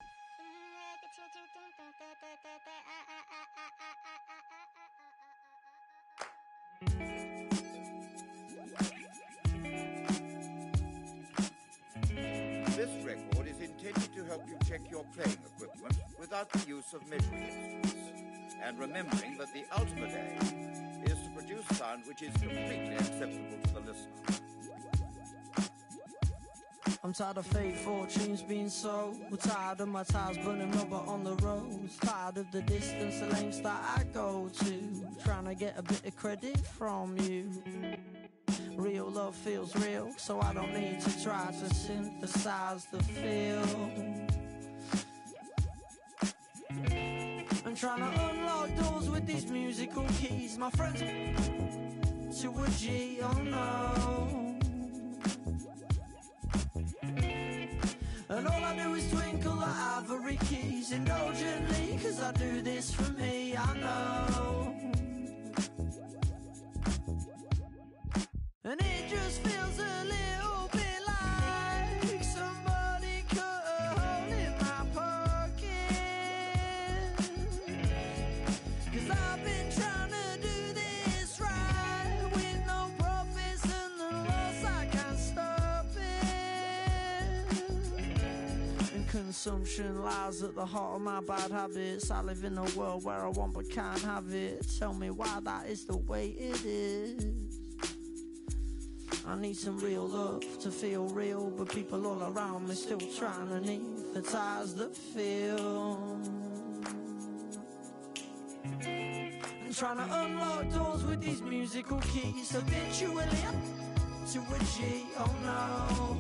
This record is intended to help you check your playing equipment without the use of measuring instruments, and remembering that the ultimate aim is to produce sound which is completely acceptable to the listener. I'm tired of fate fortunes being sold. We're tired of my tires burning rubber on the roads. Tired of the distance, the lanes that I go to. Trying to get a bit of credit from you. Real love feels real, so I don't need to try to synthesize the feel. I'm trying to unlock doors with these musical keys. My friends to a G, oh no. And all I do is twinkle the ivory keys indulgently, cause I do this for me, I know. And it just feels a little bit like somebody cut a hole in my pocket. Cause I've been trying to do this right, with no profits and the loss, I can't stop it. And consumption lies at the heart of my bad habits. I live in a world where I want but can't have it. Tell me why that is the way it is. I need some real love to feel real, but people all around me still trying to anesthetize the feel. I'm trying to unlock doors with these musical keys, habitually to a G, oh no.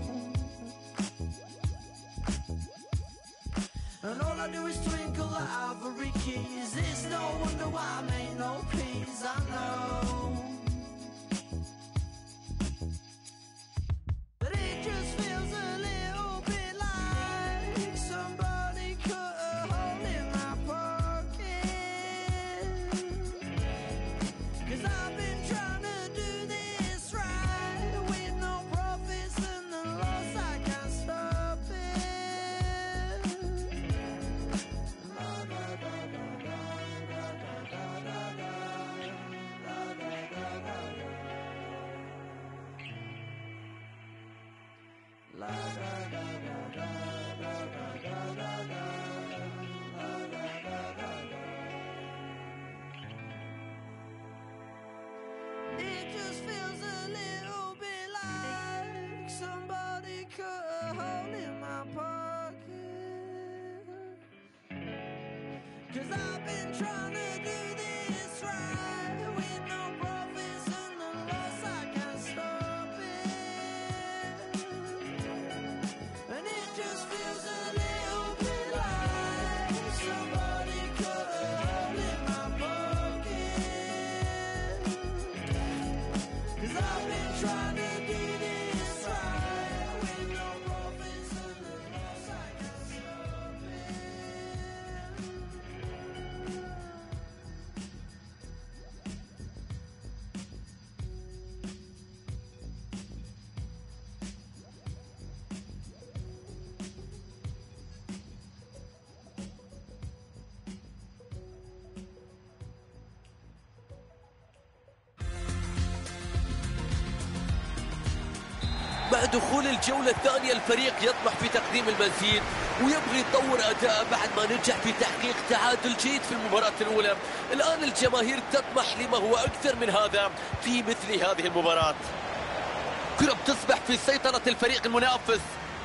And all I do is twinkle the ivory keys. It's no wonder why I make no peace, I know. It just feels a little bit like somebody cut a hole in my pocket. Cause I've been trying to do this right, with no profits and the loss, I can't stop it. And it just feels a little bit like somebody cut a hole in my pocket. Cause I've been trying to do this right, with no profits and the loss, I can't stop it. مع دخول الجولة الثانية الفريق يطمح في تقديم المزيد ويبغي يطور أداء بعد ما نجح في تحقيق تعادل جيد في المباراة الأولى. الآن الجماهير تطمح لما هو أكثر من هذا في مثل هذه المباراة. كرة بتصبح في سيطرة الفريق المنافس.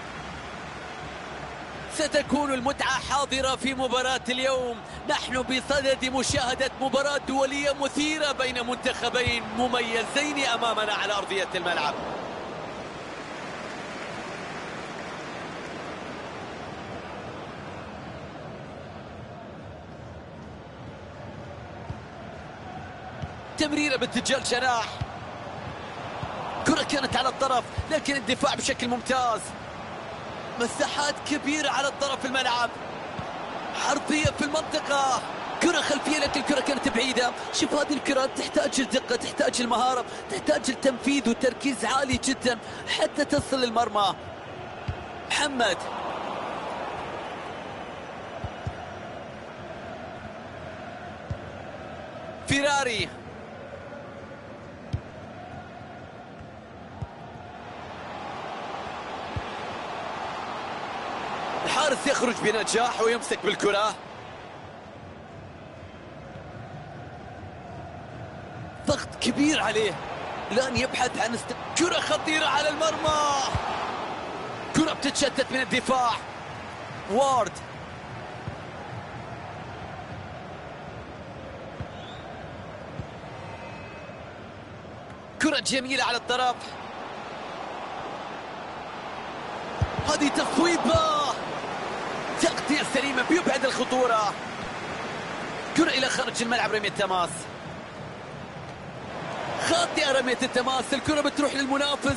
ستكون المتعة حاضرة في مباراة اليوم. نحن بصدد مشاهدة مباراة دولية مثيرة بين منتخبين مميزين أمامنا على أرضية الملعب. تمريرة باتجاه الجناح. كرة كانت على الطرف لكن الدفاع بشكل ممتاز. مساحات كبيرة على الطرف الملعب. عرضية في المنطقة. كرة خلفية لكن الكرة كانت بعيدة. شوف هذه الكرة تحتاج الدقة، تحتاج المهارة، تحتاج التنفيذ وتركيز عالي جدا حتى تصل للمرمى. محمد فيراري. الحارس يخرج بنجاح ويمسك بالكرة. ضغط كبير عليه. الآن يبحث عن كرة خطيرة على المرمى. كرة بتتشتت من الدفاع. وارد كرة جميلة على الطرف. هذه تصويبة، تغطية سليمة بيبعد الخطورة. كرة إلى خارج الملعب، رمية تماس خاطئة، رمية التماس. الكرة بتروح للمنافس.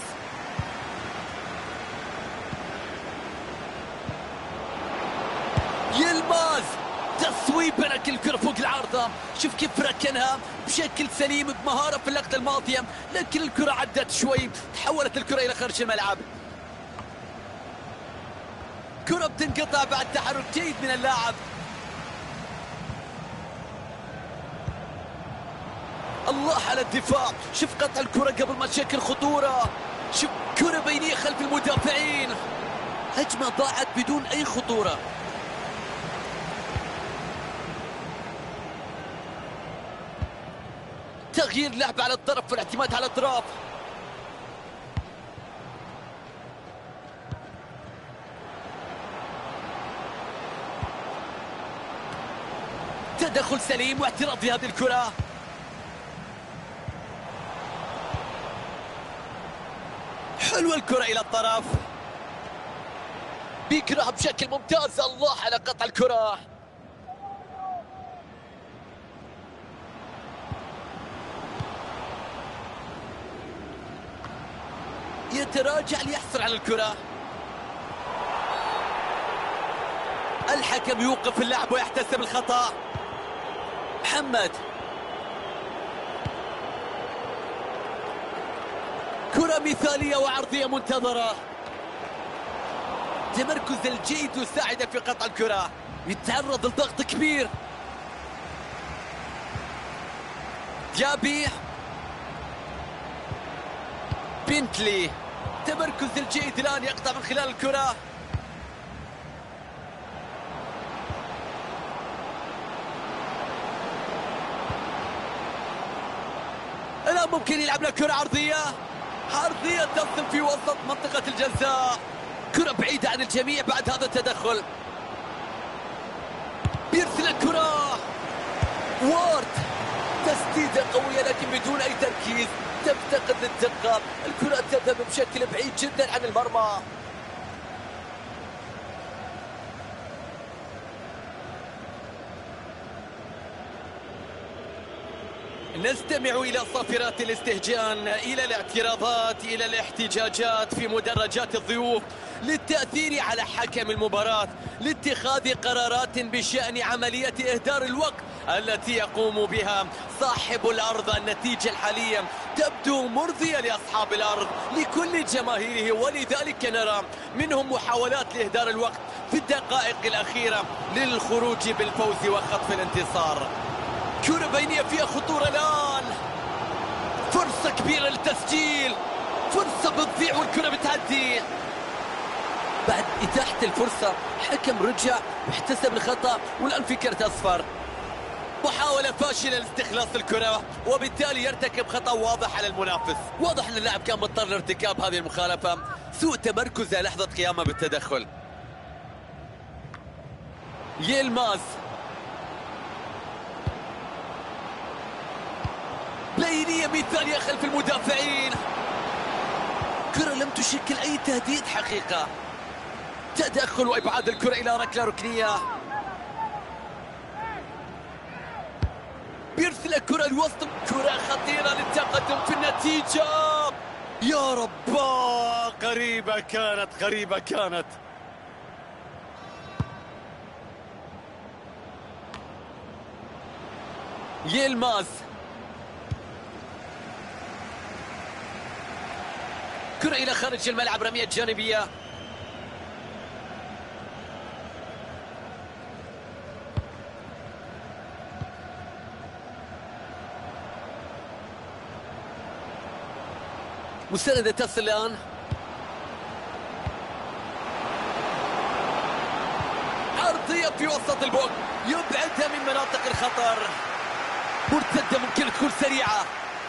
يلماس تصويبة، لكن الكرة فوق العارضة. شوف كيف ركنها بشكل سليم بمهارة في اللقطة الماضية، لكن الكرة عدت شوي، تحولت الكرة إلى خارج الملعب. كرة بتنقطع بعد تحرك جيد من اللاعب. الله على الدفاع، شوف قطع الكرة قبل ما تشكل خطورة. شوف كرة بينية خلف المدافعين، هجمة ضاعت بدون أي خطورة. تغيير لعب على الطرف والاعتماد على الأطراف. تدخل سليم واعتراض في هذه الكرة. حلوة الكرة إلى الطرف، بيقرأها بشكل ممتاز. الله على قطع الكرة. يتراجع ليحصل على الكرة. الحكم يوقف اللعب ويحتسب الخطأ. محمد، كرة مثالية وعرضية منتظرة. تمركز الجيد يساعد في قطع الكرة، يتعرض لضغط كبير. جابي، بنتلي، تمركز الجيد الآن يقطع من خلال الكرة. الآن ممكن يلعب له كرة عرضية، عرضية تصل في وسط منطقة الجزاء. كرة بعيدة عن الجميع بعد هذا التدخل. بيرسل الكرة، وورد، تسديدة قوية لكن بدون أي تركيز، تفتقد للدقة. الكرة تذهب بشكل بعيد جدا عن المرمى. نستمع إلى صافرات الاستهجان، إلى الاعتراضات، إلى الاحتجاجات في مدرجات الضيوف للتأثير على حكم المباراة، لاتخاذ قرارات بشأن عملية إهدار الوقت التي يقوم بها صاحب الأرض. النتيجة الحالية تبدو مرضية لأصحاب الأرض، لكل جماهيره، ولذلك نرى منهم محاولات لإهدار الوقت في الدقائق الأخيرة للخروج بالفوز وخطف الانتصار. كرة بينية فيها خطورة الآن، فرصة كبيرة للتسجيل، فرصة بتضيع والكرة بتعدي. بعد إتاحة الفرصة حكم رجع واحتسب الخطأ، والآن في كرت أصفر. محاولة فاشلة لاستخلاص الكرة، وبالتالي يرتكب خطأ واضح على المنافس. واضح أن اللاعب كان مضطر لارتكاب هذه المخالفة، سوء تمركزه لحظة قيامه بالتدخل. يلماس، بينية مثالية خلف المدافعين. كرة لم تشكل أي تهديد حقيقة. تدخل وإبعاد الكرة إلى ركلة ركنية. بيرسل الكرة الوسط، كرة خطيرة للتقدم في النتيجة. يا رب، قريبة كانت، قريبة كانت. يلماس، كرة إلى خارج الملعب، رمية جانبية. مساندة تصل الآن. عرضية في وسط البوك، يبعدها من مناطق الخطر. مرتدة ممكن تكون سريعة.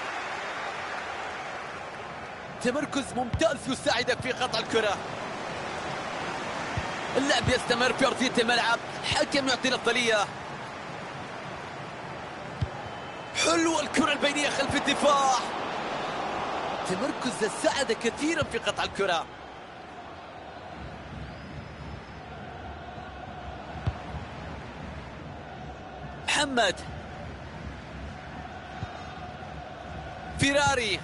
تمركز ممتاز يساعد في قطع الكرة. اللعب يستمر في أرضية الملعب، حكم يعطي الأفضلية. حلوة الكرة البينية خلف الدفاع. تمركز ساعد كثيرا في قطع الكرة. محمد فيراري،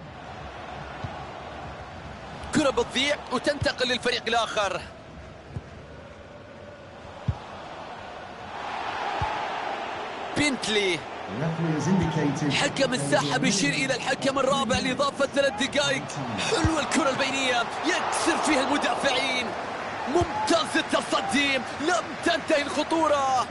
كرة بتضيع وتنتقل للفريق الآخر. بنتلي، حكم الساحة بيشير إلى الحكم الرابع لإضافة 3 دقائق. حلوة الكرة البينية يكسر فيها المدافعين. ممتاز التصدي، لم تنتهي الخطورة.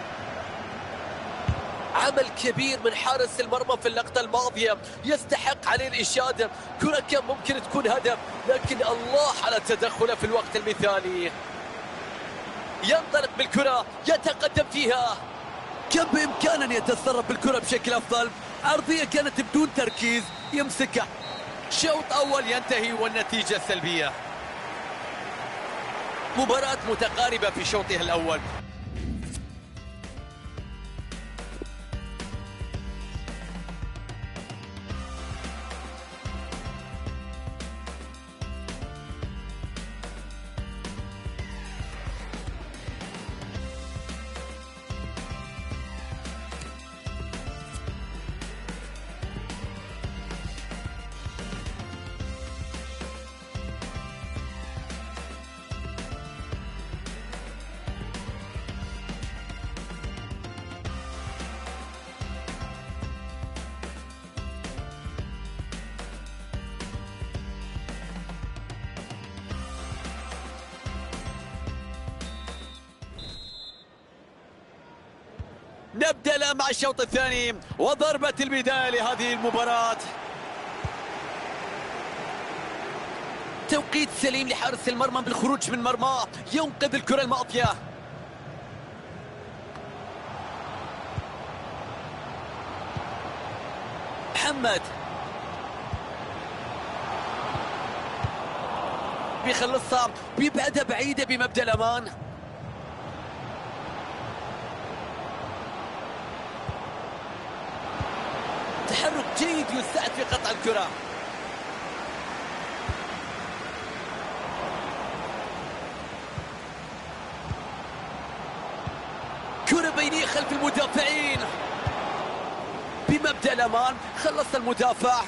عمل كبير من حارس المرمى في اللقطة الماضية، يستحق عليه الإشادة. كرة كان ممكن تكون هدف، لكن الله على تدخله في الوقت المثالي. ينطلق بالكرة، يتقدم فيها. كان بإمكانه أن يتصرف بالكرة بشكل أفضل. عرضية كانت بدون تركيز، يمسكها. شوط أول ينتهي والنتيجة سلبية. مباراة متقاربة في شوطها الأول. نبدأ الآن مع الشوط الثاني وضربة البداية لهذه المباراة. توقيت سليم لحارس المرمى بالخروج من مرماه، ينقذ الكرة الماضية. محمد بيخلصها، بيبعدها بعيدة بمبدأ الأمان. تحرك جيد يساعد في قطع الكرة. كرة بينية خلف المدافعين بمبدأ الأمان. خلص المدافع،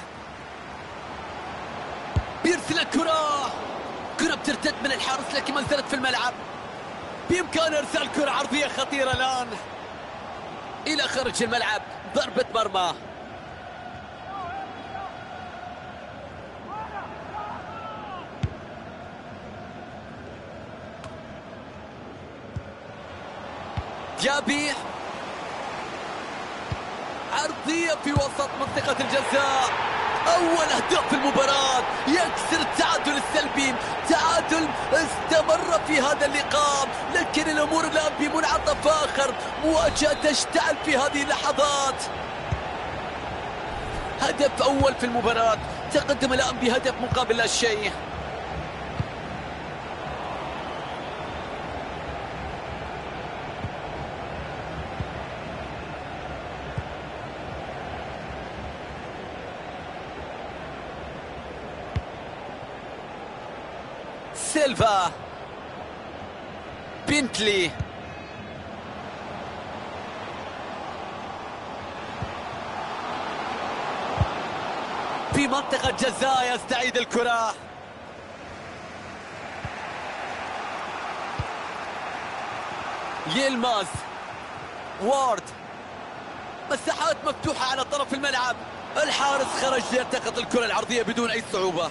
بيرسل الكرة. كرة بترتد من الحارس لكن ما زالت في الملعب. بإمكان إرسال كرة عرضية خطيرة الآن إلى خارج الملعب. ضربة مرمى. جابي، عرضية في وسط منطقة الجزاء. أول أهداف في المباراة، يكسر التعادل السلبي. تعادل استمر في هذا اللقاء، لكن الأمور الآن بمنعطف آخر. مواجهة تشتعل في هذه اللحظات. هدف أول في المباراة، تقدم الآن بهدف مقابل لا شيء. سيلفا، بنتلي، في منطقة جزاء يستعيد الكرة. يلماز، وارد، مساحات مفتوحة على طرف الملعب. الحارس خرج ليلتقط الكرة العرضية بدون أي صعوبة.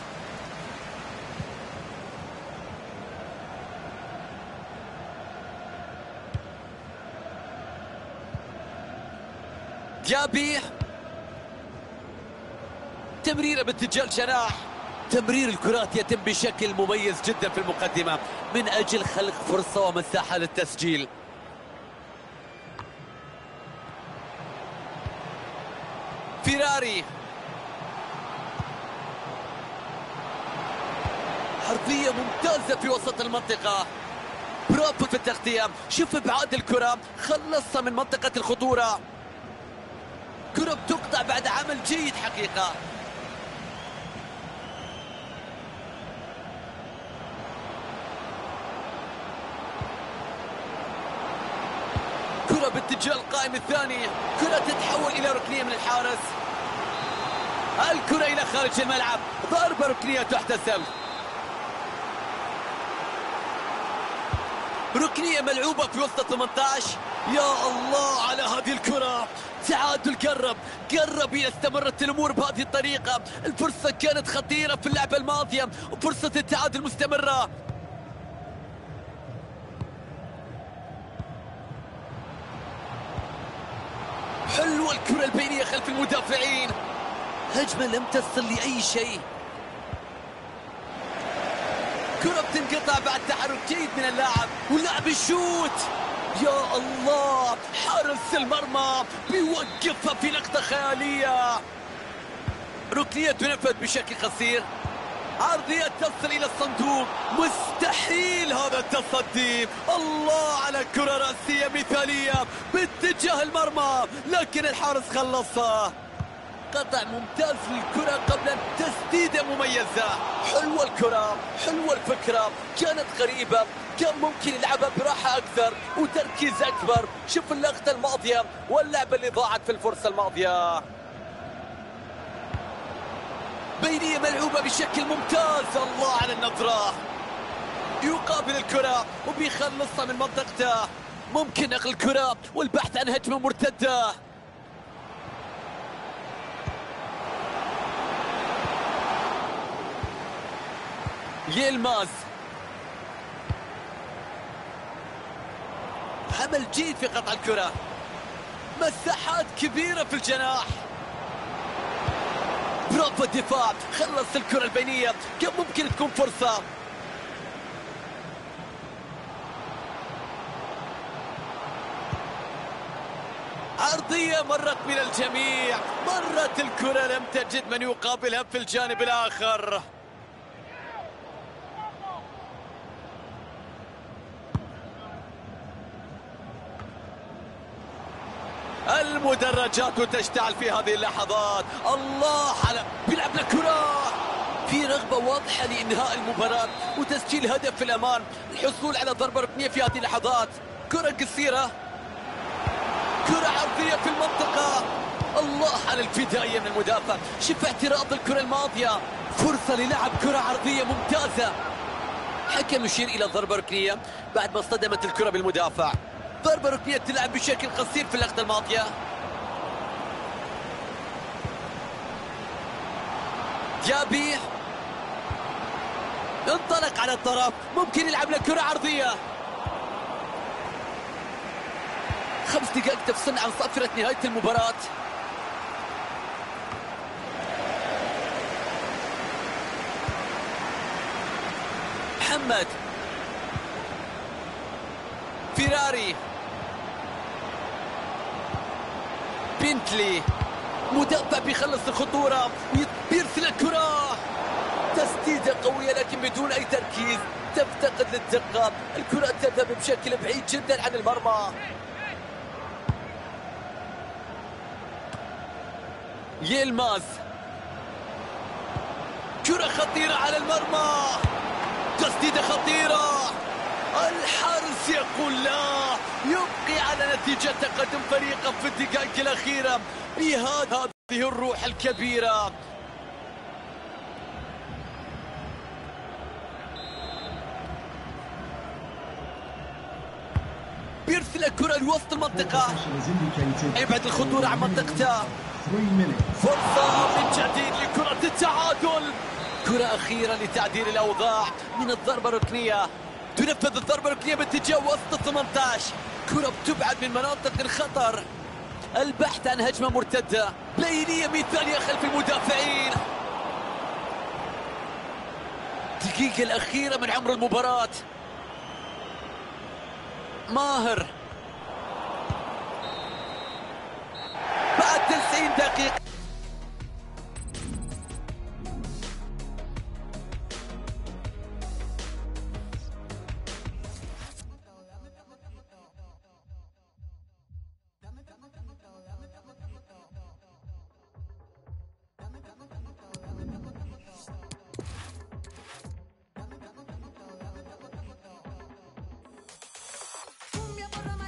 جابي، تمريرة باتجاه الجناح. تمرير الكرات يتم بشكل مميز جدا في المقدمة من أجل خلق فرصة ومساحة للتسجيل. فيراري، عرضية ممتازة في وسط المنطقة. برافو في التغطية. شوف ابعاد الكرة، خلصها من منطقة الخطورة. كرة بتقطع بعد عمل جيد حقيقة. باتجاه القائم الثاني. كرة تتحول إلى ركنية من الحارس. الكرة إلى خارج الملعب. ضربة ركنية تحتسب. ركنية ملعوبة في وسط 18. يا الله على هذه الكرة. تعادل قرب إذا استمرت الأمور بهذه الطريقة. الفرصة كانت خطيرة في اللعبة الماضية وفرصة التعادل مستمرة. حلوة الكرة البينية خلف المدافعين. هجمة لم تصل لأي شيء. كرة بتنقطع بعد تحرك جيد من اللاعب واللاعب يشوت. يا الله، حارس المرمى بيوقفها في لقطة خيالية. ركنية تنفذ بشكل قصير. عرضية تصل إلى الصندوق. مستحيل هذا التصدي. الله على كرة رأسية مثالية باتجاه المرمى، لكن الحارس خلصها. قطع ممتاز للكرة قبل تسديدة مميزة. حلوة الكرة، حلوة الفكرة، كانت غريبة. كان ممكن يلعبها براحة أكثر وتركيز أكبر. شوف اللقطة الماضية واللعبة اللي ضاعت في الفرصة الماضية. بينية ملعوبة بشكل ممتاز. الله على النظرة. يقابل الكرة وبيخلصها من منطقته. ممكن نقل الكرة والبحث عن هجمة مرتدة. يلماز. عمل جيد في قطع الكرة. مساحات كبيرة في الجناح. برافو الدفاع، خلص الكرة البينية. كان ممكن تكون فرصة. عرضية مرت من الجميع. مرت الكرة لم تجد من يقابلها في الجانب الآخر. المدرجات تشتعل في هذه اللحظات. الله على بيلعب لكرة. في رغبة واضحة لإنهاء المباراة وتسجيل هدف في الأمان. الحصول على ضربة ركنية في هذه اللحظات. كرة قصيرة، كرة عرضية في المنطقة. الله على الفدائية من المدافع. شوف اعتراض الكرة الماضية. فرصة للعب كرة عرضية ممتازة. حكم يشير إلى ضربة ركنية بعد ما اصطدمت الكرة بالمدافع. ضربة ركنية تلعب بشكل قصير في اللقطة الماضية. جابي انطلق على الطرف. ممكن يلعب لكرة عرضية. 5 دقائق تفصلنا عن صافرة نهاية المباراة. محمد فيراري. بنتلي. مدافع بيخلص الخطورة ويرسل الكرة. تسديدة قوية لكن بدون أي تركيز. تفتقد للدقة. الكرة تذهب بشكل بعيد جدا عن المرمى. يلماز. كرة خطيرة على المرمى. تسديدة خطيرة. الحارس يقول لا. يبقي على نتيجة تقدم فريقه في الدقائق الأخيرة بهذه الروح الكبيرة. بيرسل الكرة لوسط المنطقة. يبعد الخطورة عن منطقته. فرصة من جديد لكرة التعادل. كرة أخيرة لتعديل الأوضاع من الضربة الركنية. تنفذ الضربة الركنية باتجاه وسط 18. كرة بتبعد من مناطق الخطر. البحث عن هجمة مرتدة. بينية مثالية خلف المدافعين. الدقيقة الأخيرة من عمر المباراة. ماهر بعد 90 دقيقة. Cumbia por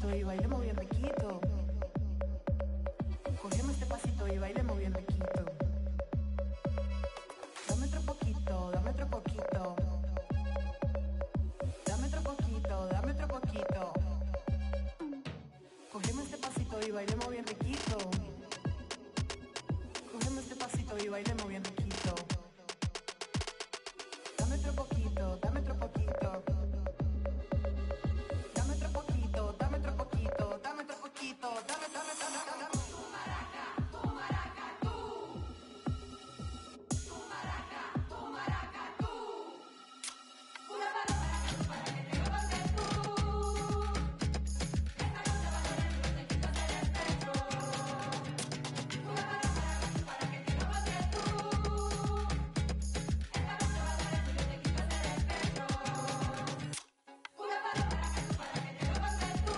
pasito y bailemos bien riquito. Cogemos este pasito y bailemos bien riquito. Dame otro poquito, dame otro poquito. Dame otro poquito, dame otro poquito. Cogemos este pasito y bailemos bien riquito. Cogemos este pasito y bailemos bien riquito. Dame otro poquito, dame otro poquito. Dame otro poquito, dame otro poquito, dame otro poquito, dame. Tu maraca, tu maraca, tú. Tu maraca, tu maraca, tú. Una palabra para que te goce tú. Esta noche va a ser el te quito del pecho. Una palabra para que te goce tú. Esta noche va a ser el te quito del pecho. Una palabra para que te goce tú.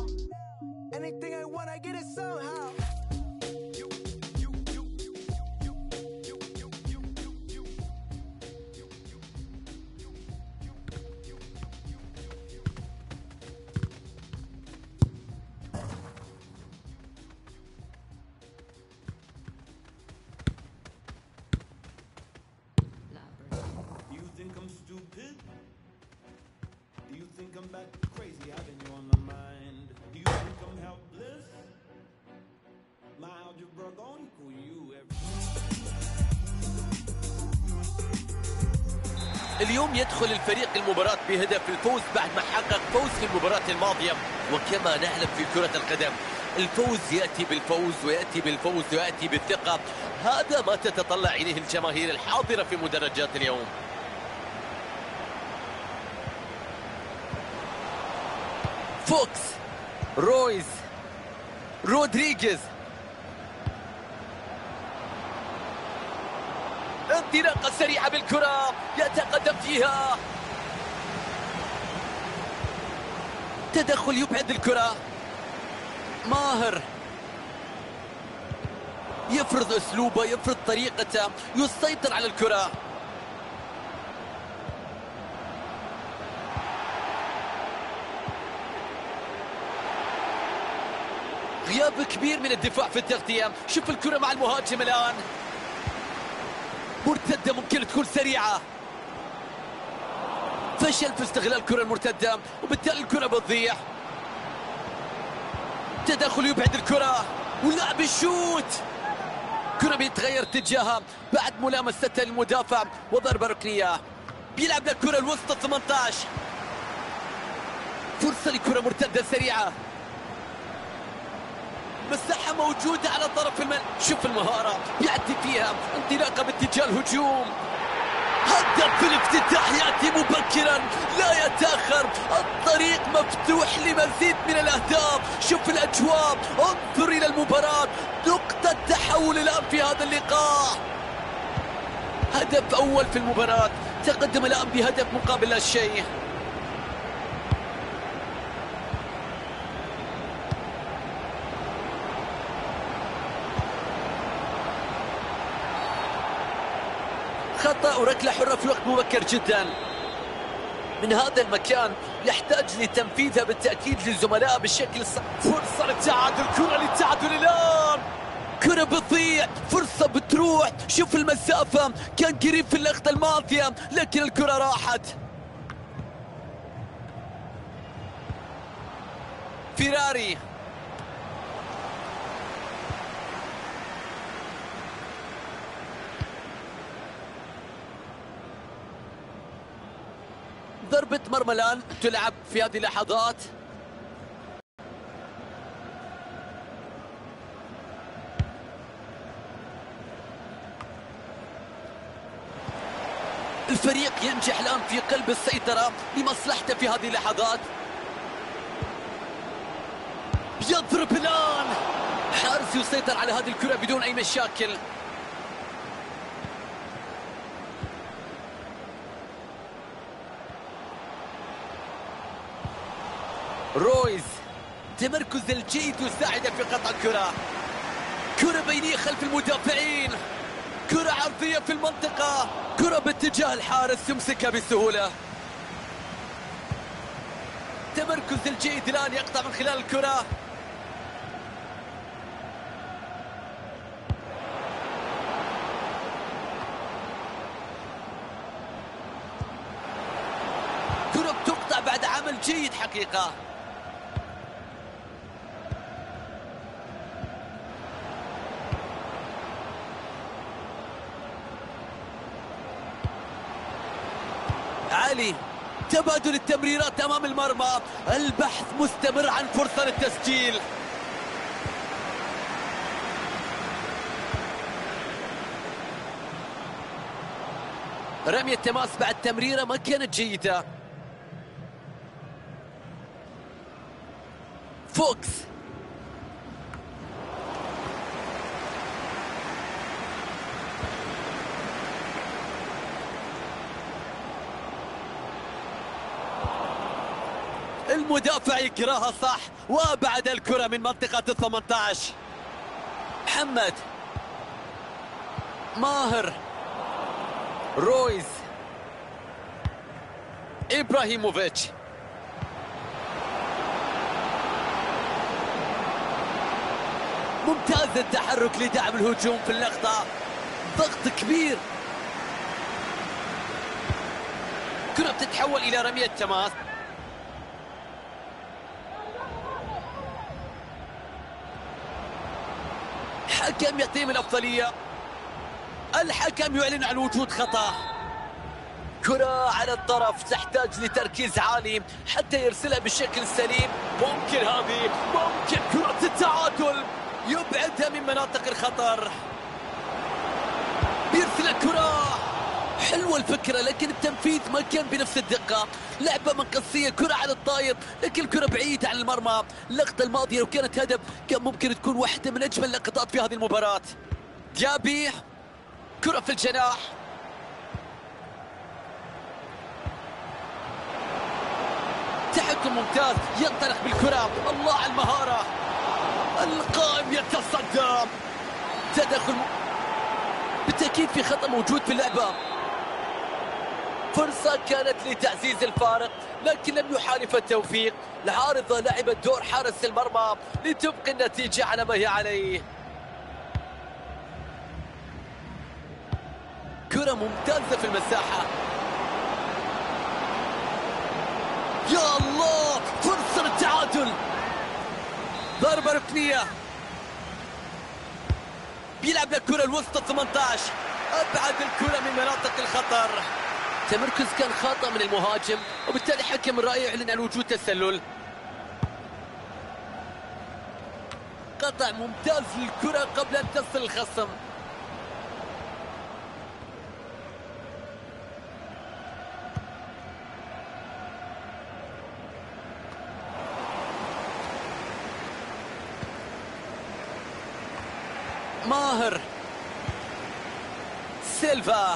Anything I want, I get it somehow. اليوم يدخل الفريق المباراة بهدف الفوز بعد ما حقق فوز في المباراة الماضية. وكما نعلم في كرة القدم الفوز يأتي بالفوز ويأتي بالفوز ويأتي بالثقة. هذا ما تتطلع إليه الجماهير الحاضرة في مدرجات اليوم. فوكس، رويز، رودريغيز، انطلاقة سريعة بالكرة يتقدم فيها، تدخل يبعد الكرة. ماهر يفرض اسلوبه، يفرض طريقته، يسيطر على الكرة. غياب كبير من الدفاع في التغطية. شوف الكرة مع المهاجم الآن، مرتدة ممكن تكون سريعة. فشل في استغلال الكرة المرتدة وبالتالي الكرة بتضيع. تدخل يبعد الكرة ولعب الشوت. كرة بيتغير اتجاهها بعد ملامسة المدافع وضربة ركنية. بيلعب للكرة الوسط 18. فرصة لكرة مرتدة سريعة. مساحة موجودة على طرف الملعب. شوف المهارة يعدي فيها، انطلاقة باتجاه الهجوم. هدف الافتتاح يأتي مبكرا لا يتأخر. الطريق مفتوح لمزيد من الأهداف. شوف الأجواء، انظر إلى المباراة. نقطة تحول الآن في هذا اللقاء. هدف أول في المباراة، تقدم الآن بهدف مقابل لا شيء. خطأ وركلة حرة في وقت مبكر جدا. من هذا المكان يحتاج لتنفيذها بالتأكيد للزملاء بالشكل الصح. فرصة للتعادل، كرة للتعادل الآن. كرة بتضيع، فرصة بتروح. شوف المسافة، كان قريب في اللقطة الماضية لكن الكرة راحت. فيراري، ضربة مرمى الآن تلعب في هذه اللحظات. الفريق ينجح الآن في قلب السيطرة لمصلحته في هذه اللحظات. يضرب الآن، حارس يسيطر على هذه الكرة بدون أي مشاكل. رويز، تمركز الجيد يساعده في قطع الكرة. كرة بينية خلف المدافعين، كرة عرضية في المنطقة، كرة باتجاه الحارس يمسكها بسهولة. تمركز الجيد الآن يقطع من خلال الكرة. كرة بتقطع بعد عمل جيد حقيقة. علي، تبادل التمريرات أمام المرمى. البحث مستمر عن فرصة للتسجيل. رمية تماس بعد تمريرة ما كانت جيدة. فوكس، المدافع يقراها صح وابعد الكرة من منطقة 18. محمد، ماهر، رويز، إبراهيموفيتش. ممتاز التحرك لدعم الهجوم في اللقطة. ضغط كبير. كرة بتتحول إلى رمية تماس. الحكم يعطيهم الأفضلية. الحكم يعلن عن وجود خطأ. كرة على الطرف تحتاج لتركيز عالي حتى يرسلها بشكل سليم. ممكن هذه، ممكن كرة التعادل، يبعدها من مناطق الخطر. بيرسل الكرة، حلوة الفكرة لكن التنفيذ ما كان بنفس الدقة. لعبة مقصية، كرة على الطاير لكن الكرة بعيدة عن المرمى. اللقطة الماضية لو كانت هدف كان ممكن تكون واحدة من أجمل اللقطات في هذه المباراة. ديابي، كرة في الجناح، تحكم ممتاز، ينطلق بالكرة، الله على المهارة. القائم يتصدى، تدخل بالتأكيد في خطأ موجود في اللعبة. فرصة كانت لتعزيز الفارق لكن لم يحالف التوفيق. العارضة لعبت دور حارس المرمى لتبقي النتيجة على ما هي عليه. كرة ممتازة في المساحة، يا الله، فرصة للتعادل. ضربة ركنية، بيلعب الكرة الوسط 18، أبعد الكرة من مناطق الخطر. تمركز كان خاطئ من المهاجم وبالتالي حكم الرأي يعلن عن وجود تسلل. قطع ممتاز للكرة قبل أن تصل الخصم. ماهر، سيلفا،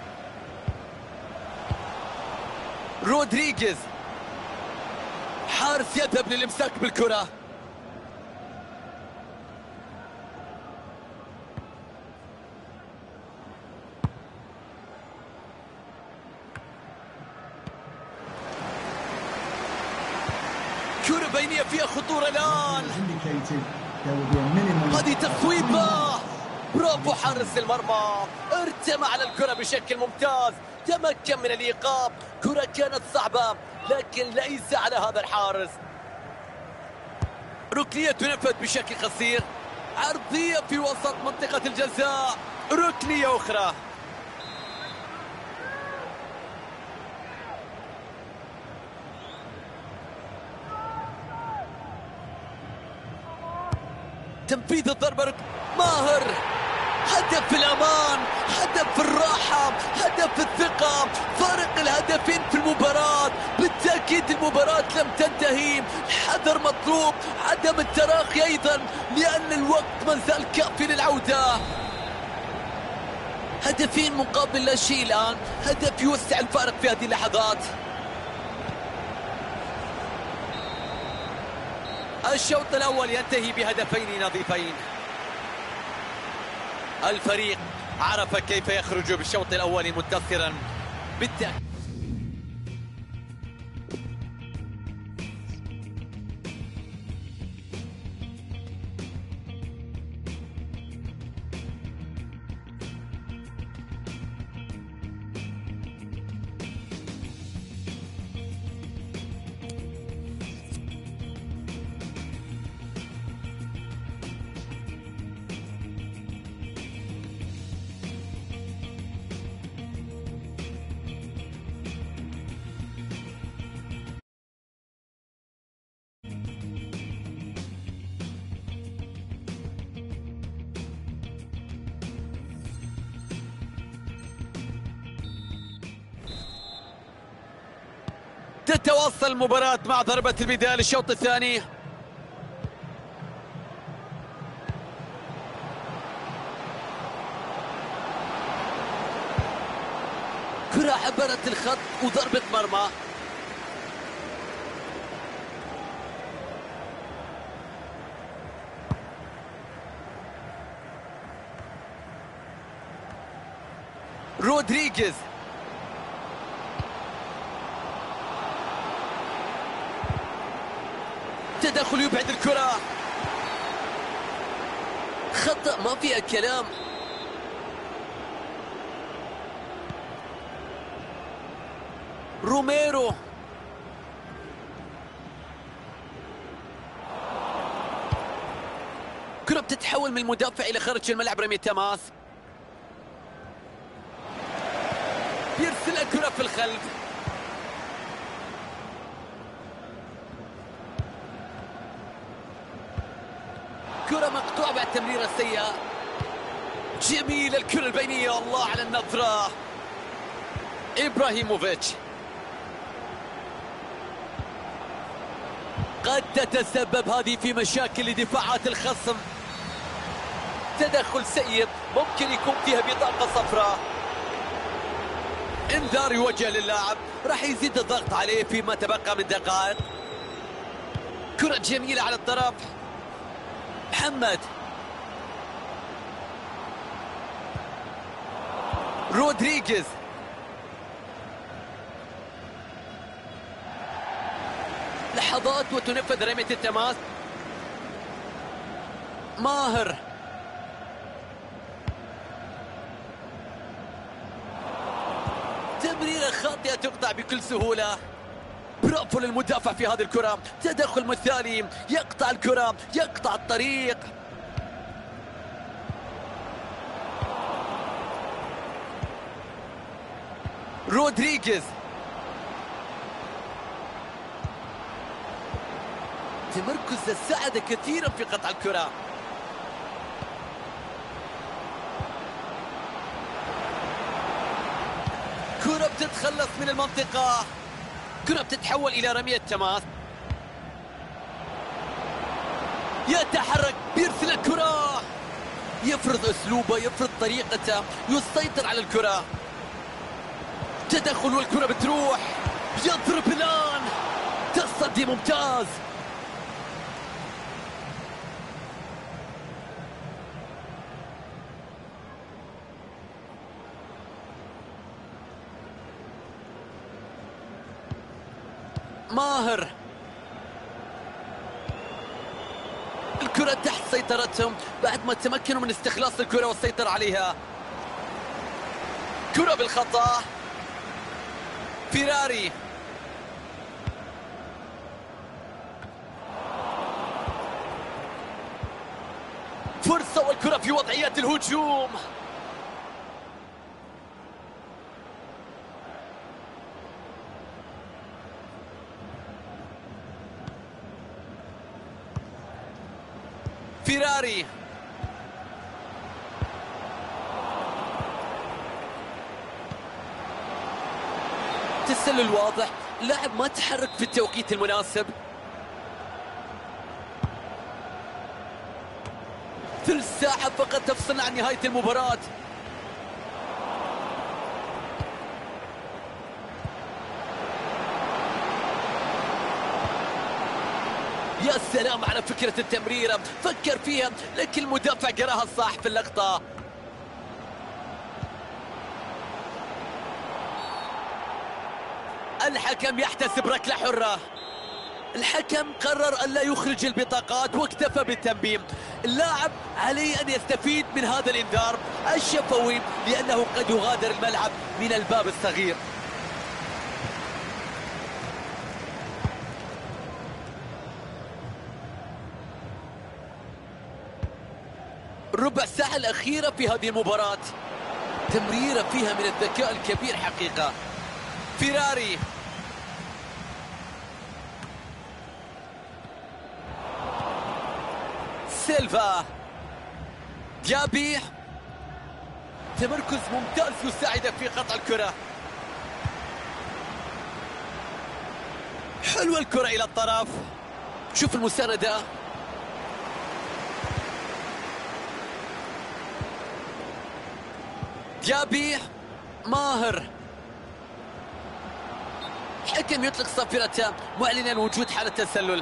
رودريغيز، حارس يذهب للامساك بالكرة. كرة بينية فيها خطورة الآن، هذه تصويبة، برافو حارس المرمى، ارتمى على الكرة بشكل ممتاز، تمكن من الإيقاف. كرة كانت صعبة لكن ليس على هذا الحارس. ركنية تنفذ بشكل قصير، عرضية في وسط منطقة الجزاء، ركنية أخرى. تنفيذ الضربة، ماهر، هدف في الأمان، هدف في الراحة، هدف في الثقة، فارق الهدفين في المباراة. بالتأكيد المباراة لم تنتهي، الحذر مطلوب، عدم التراخي أيضا لأن الوقت ما زال كافي للعودة. هدفين مقابل لا شيء الآن، هدف يوسع الفارق في هذه اللحظات. الشوط الأول ينتهي بهدفين نظيفين. الفريق عرف كيف يخرج بالشوط الأول منتصرا بالتأكيد. تتواصل المباراة مع ضربة البداية للشوط الثاني. كرة عبرت الخط وضربة مرمى. رودريغيز، تدخل يبعد الكرة، خطأ ما فيها كلام. روميرو، كرة بتتحول من المدافع إلى خارج الملعب، رمية تماس. بيرسل الكرة في الخلف. كرة مقطوعة بعد تمريرة سيئة. جميل الكرة البينية، الله على النظرة. إبراهيموفيتش قد تتسبب هذه في مشاكل لدفاعات الخصم. تدخل سيء ممكن يكون فيها بطاقة صفراء. انذار يوجه للاعب، راح يزيد الضغط عليه فيما تبقى من دقائق. كرة جميلة على الطرف. محمد رودريغيز، لحظات وتنفذ رمية التماس. ماهر تمريرة خاطئة تقطع بكل سهولة. برافو للمدافع في هذه الكرة، تدخل مثالي، يقطع الكرة، يقطع الطريق. رودريغيز تمركز ساعد كثيرا في قطع الكرة. كرة بتتخلص من المنطقة، كرة بتتحول إلى رمية تماس. يتحرك، بيرسل الكرة، يفرض أسلوبه، يفرض طريقته، يسيطر على الكرة. تدخل والكرة بتروح، يضرب الآن، تصدي ممتاز. ماهر، الكرة تحت سيطرتهم بعد ما تمكنوا من استخلاص الكرة والسيطرة عليها. كرة بالخطأ. فيراري فرصة والكرة في وضعية الهجوم. فيراري تسلل واضح، لاعب ما تحرك في التوقيت المناسب. ثلث ساعة فقط تفصلنا عن نهاية المباراة. يا سلام على فكرة التمريرة، فكر فيها لكن المدافع قراها صح في اللقطة. الحكم يحتسب ركلة حرة. الحكم قرر ألا يخرج البطاقات واكتفى بالتنبيه. اللاعب عليه أن يستفيد من هذا الإنذار الشفوي لأنه قد يغادر الملعب من الباب الصغير. ربع ساعة الأخيرة في هذه المباراة، تمريرة فيها من الذكاء الكبير حقيقة. فيراري سيلفا، جابي، تمركز ممتاز يساعدك في قطع الكرة. حلوة الكرة إلى الطرف، شوف المساندة. جابي، ماهر، الحكم يطلق صافرته معلنا وجود حالة تسلل.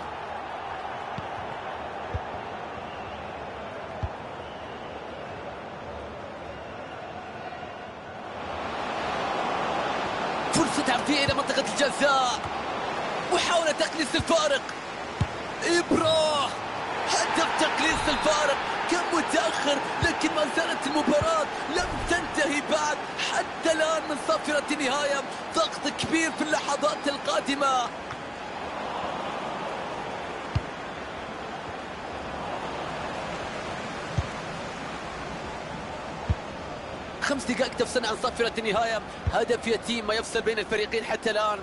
فرصة عرضية إلى منطقة الجزاء، محاولة تقليص الفارق. إبراه، هدف تقليص الفارق، كان متأخر لكن ما زالت المباراة لم تنتهي بعد. حتى الآن من صافرة النهاية، ضغط كبير في اللحظات القادمة. 5 دقائق تفصلنا عن صافرة النهاية. هدف يتيم ما يفصل بين الفريقين حتى الآن.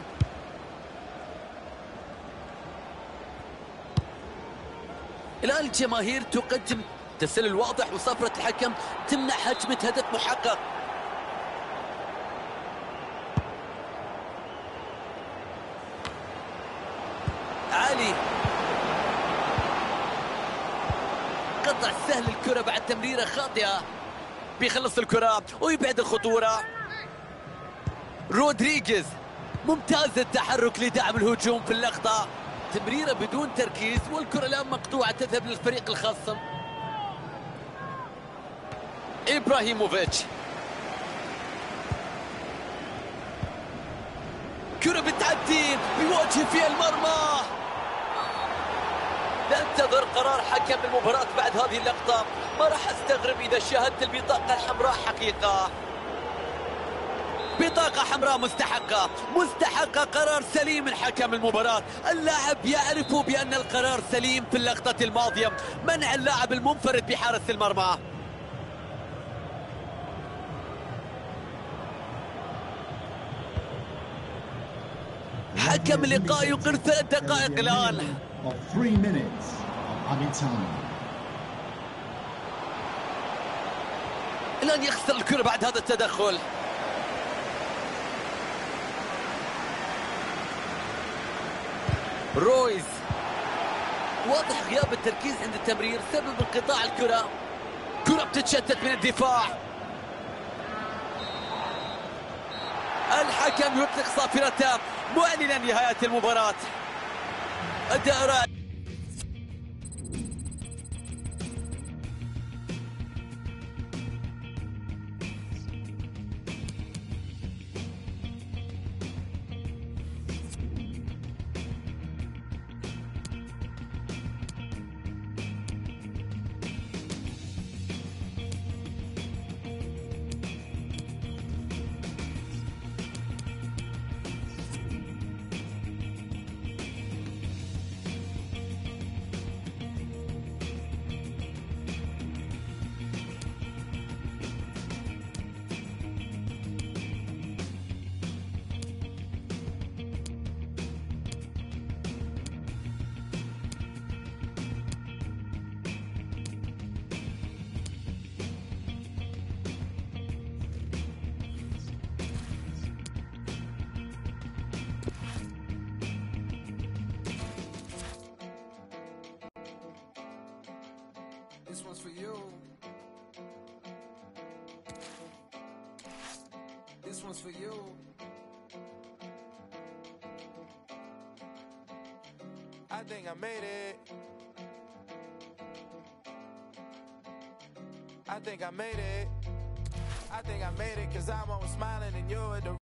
الآن الجماهير تقدم تسلل واضح، وصافرة الحكم تمنع هجمة هدف محقق. علي قطع سهل الكرة بعد تمريرة خاطئة. بيخلص الكرة ويبعد الخطورة. رودريغيز ممتاز التحرك لدعم الهجوم في اللقطة. تمريرة بدون تركيز والكرة الآن مقطوعة تذهب للفريق الخصم. إبراهيموفيتش، كرة بتعدي بيواجه فيها المرمى. ننتظر قرار حكم المباراة بعد هذه اللقطة. ما راح استغرب إذا شاهدت البطاقة الحمراء حقيقة. بطاقة حمراء مستحقة، مستحقة. قرار سليم من حكم المباراة. اللاعب يعرف بأن القرار سليم في اللقطة الماضية، منع اللاعب المنفرد بحارس المرمى. حكم اللقاء يقر 3 دقائق الآن. الآن يخسر الكرة بعد هذا التدخل. رويز، واضح غياب التركيز عند التمرير سبب انقطاع الكرة. كرة بتتشتت من الدفاع. الحكم يطلق صافرته معلنا نهاية المباراة. أداء رائع. This one's for you. This one's for you. I think I made it. I think I made it. I think I made it 'cause I'm always smiling and you're the